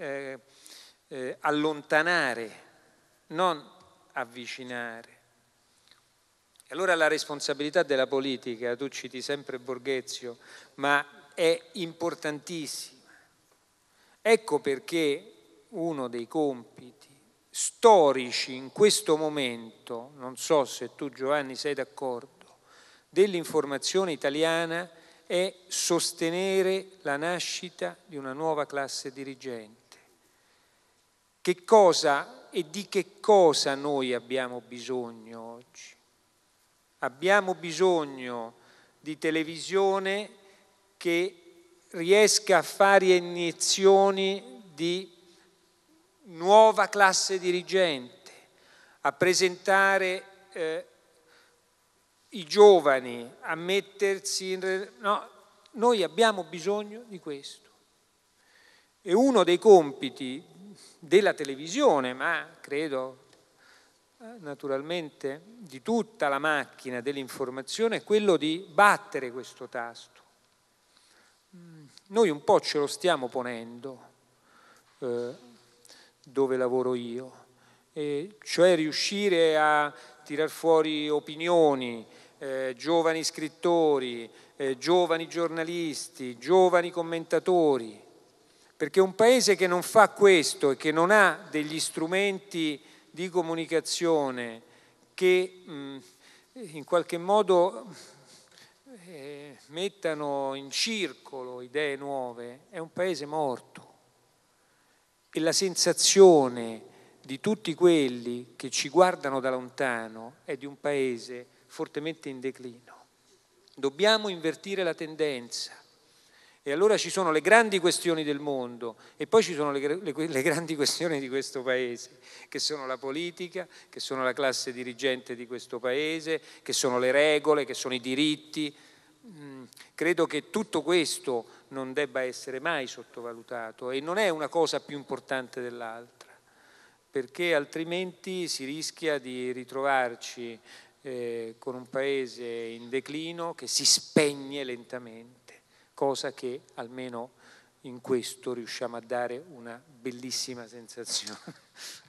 allontanare, non avvicinare. E allora la responsabilità della politica, tu citi sempre Borghezio, ma è importantissima. Ecco perché uno dei compiti storici in questo momento, non so se tu Giovanni sei d'accordo, dell'informazione italiana è sostenere la nascita di una nuova classe dirigente. Che cosa e di che cosa noi abbiamo bisogno oggi? Abbiamo bisogno di televisione che riesca a fare iniezioni di nuova classe dirigente, a presentare i giovani, a mettersi no, noi abbiamo bisogno di questo. E uno dei compiti della televisione, ma credo naturalmente di tutta la macchina dell'informazione, è quello di battere questo tasto. Noi un po' ce lo stiamo ponendo dove lavoro io, cioè riuscire a tirar fuori opinioni, giovani scrittori, giovani giornalisti, giovani commentatori, perché un paese che non fa questo e che non ha degli strumenti di comunicazione che in qualche modo mettano in circolo idee nuove, è un paese morto. E la sensazione di tutti quelli che ci guardano da lontano è di un paese fortemente in declino. Dobbiamo invertire la tendenza. E allora ci sono le grandi questioni del mondo e poi ci sono le grandi questioni di questo paese, che sono la politica, che sono la classe dirigente di questo paese, che sono le regole, che sono i diritti. Credo che tutto questo non debba essere mai sottovalutato e non è una cosa più importante dell'altra, perché altrimenti si rischia di ritrovarci con un paese in declino che si spegne lentamente, cosa che almeno in questo riusciamo a dare una bellissima sensazione.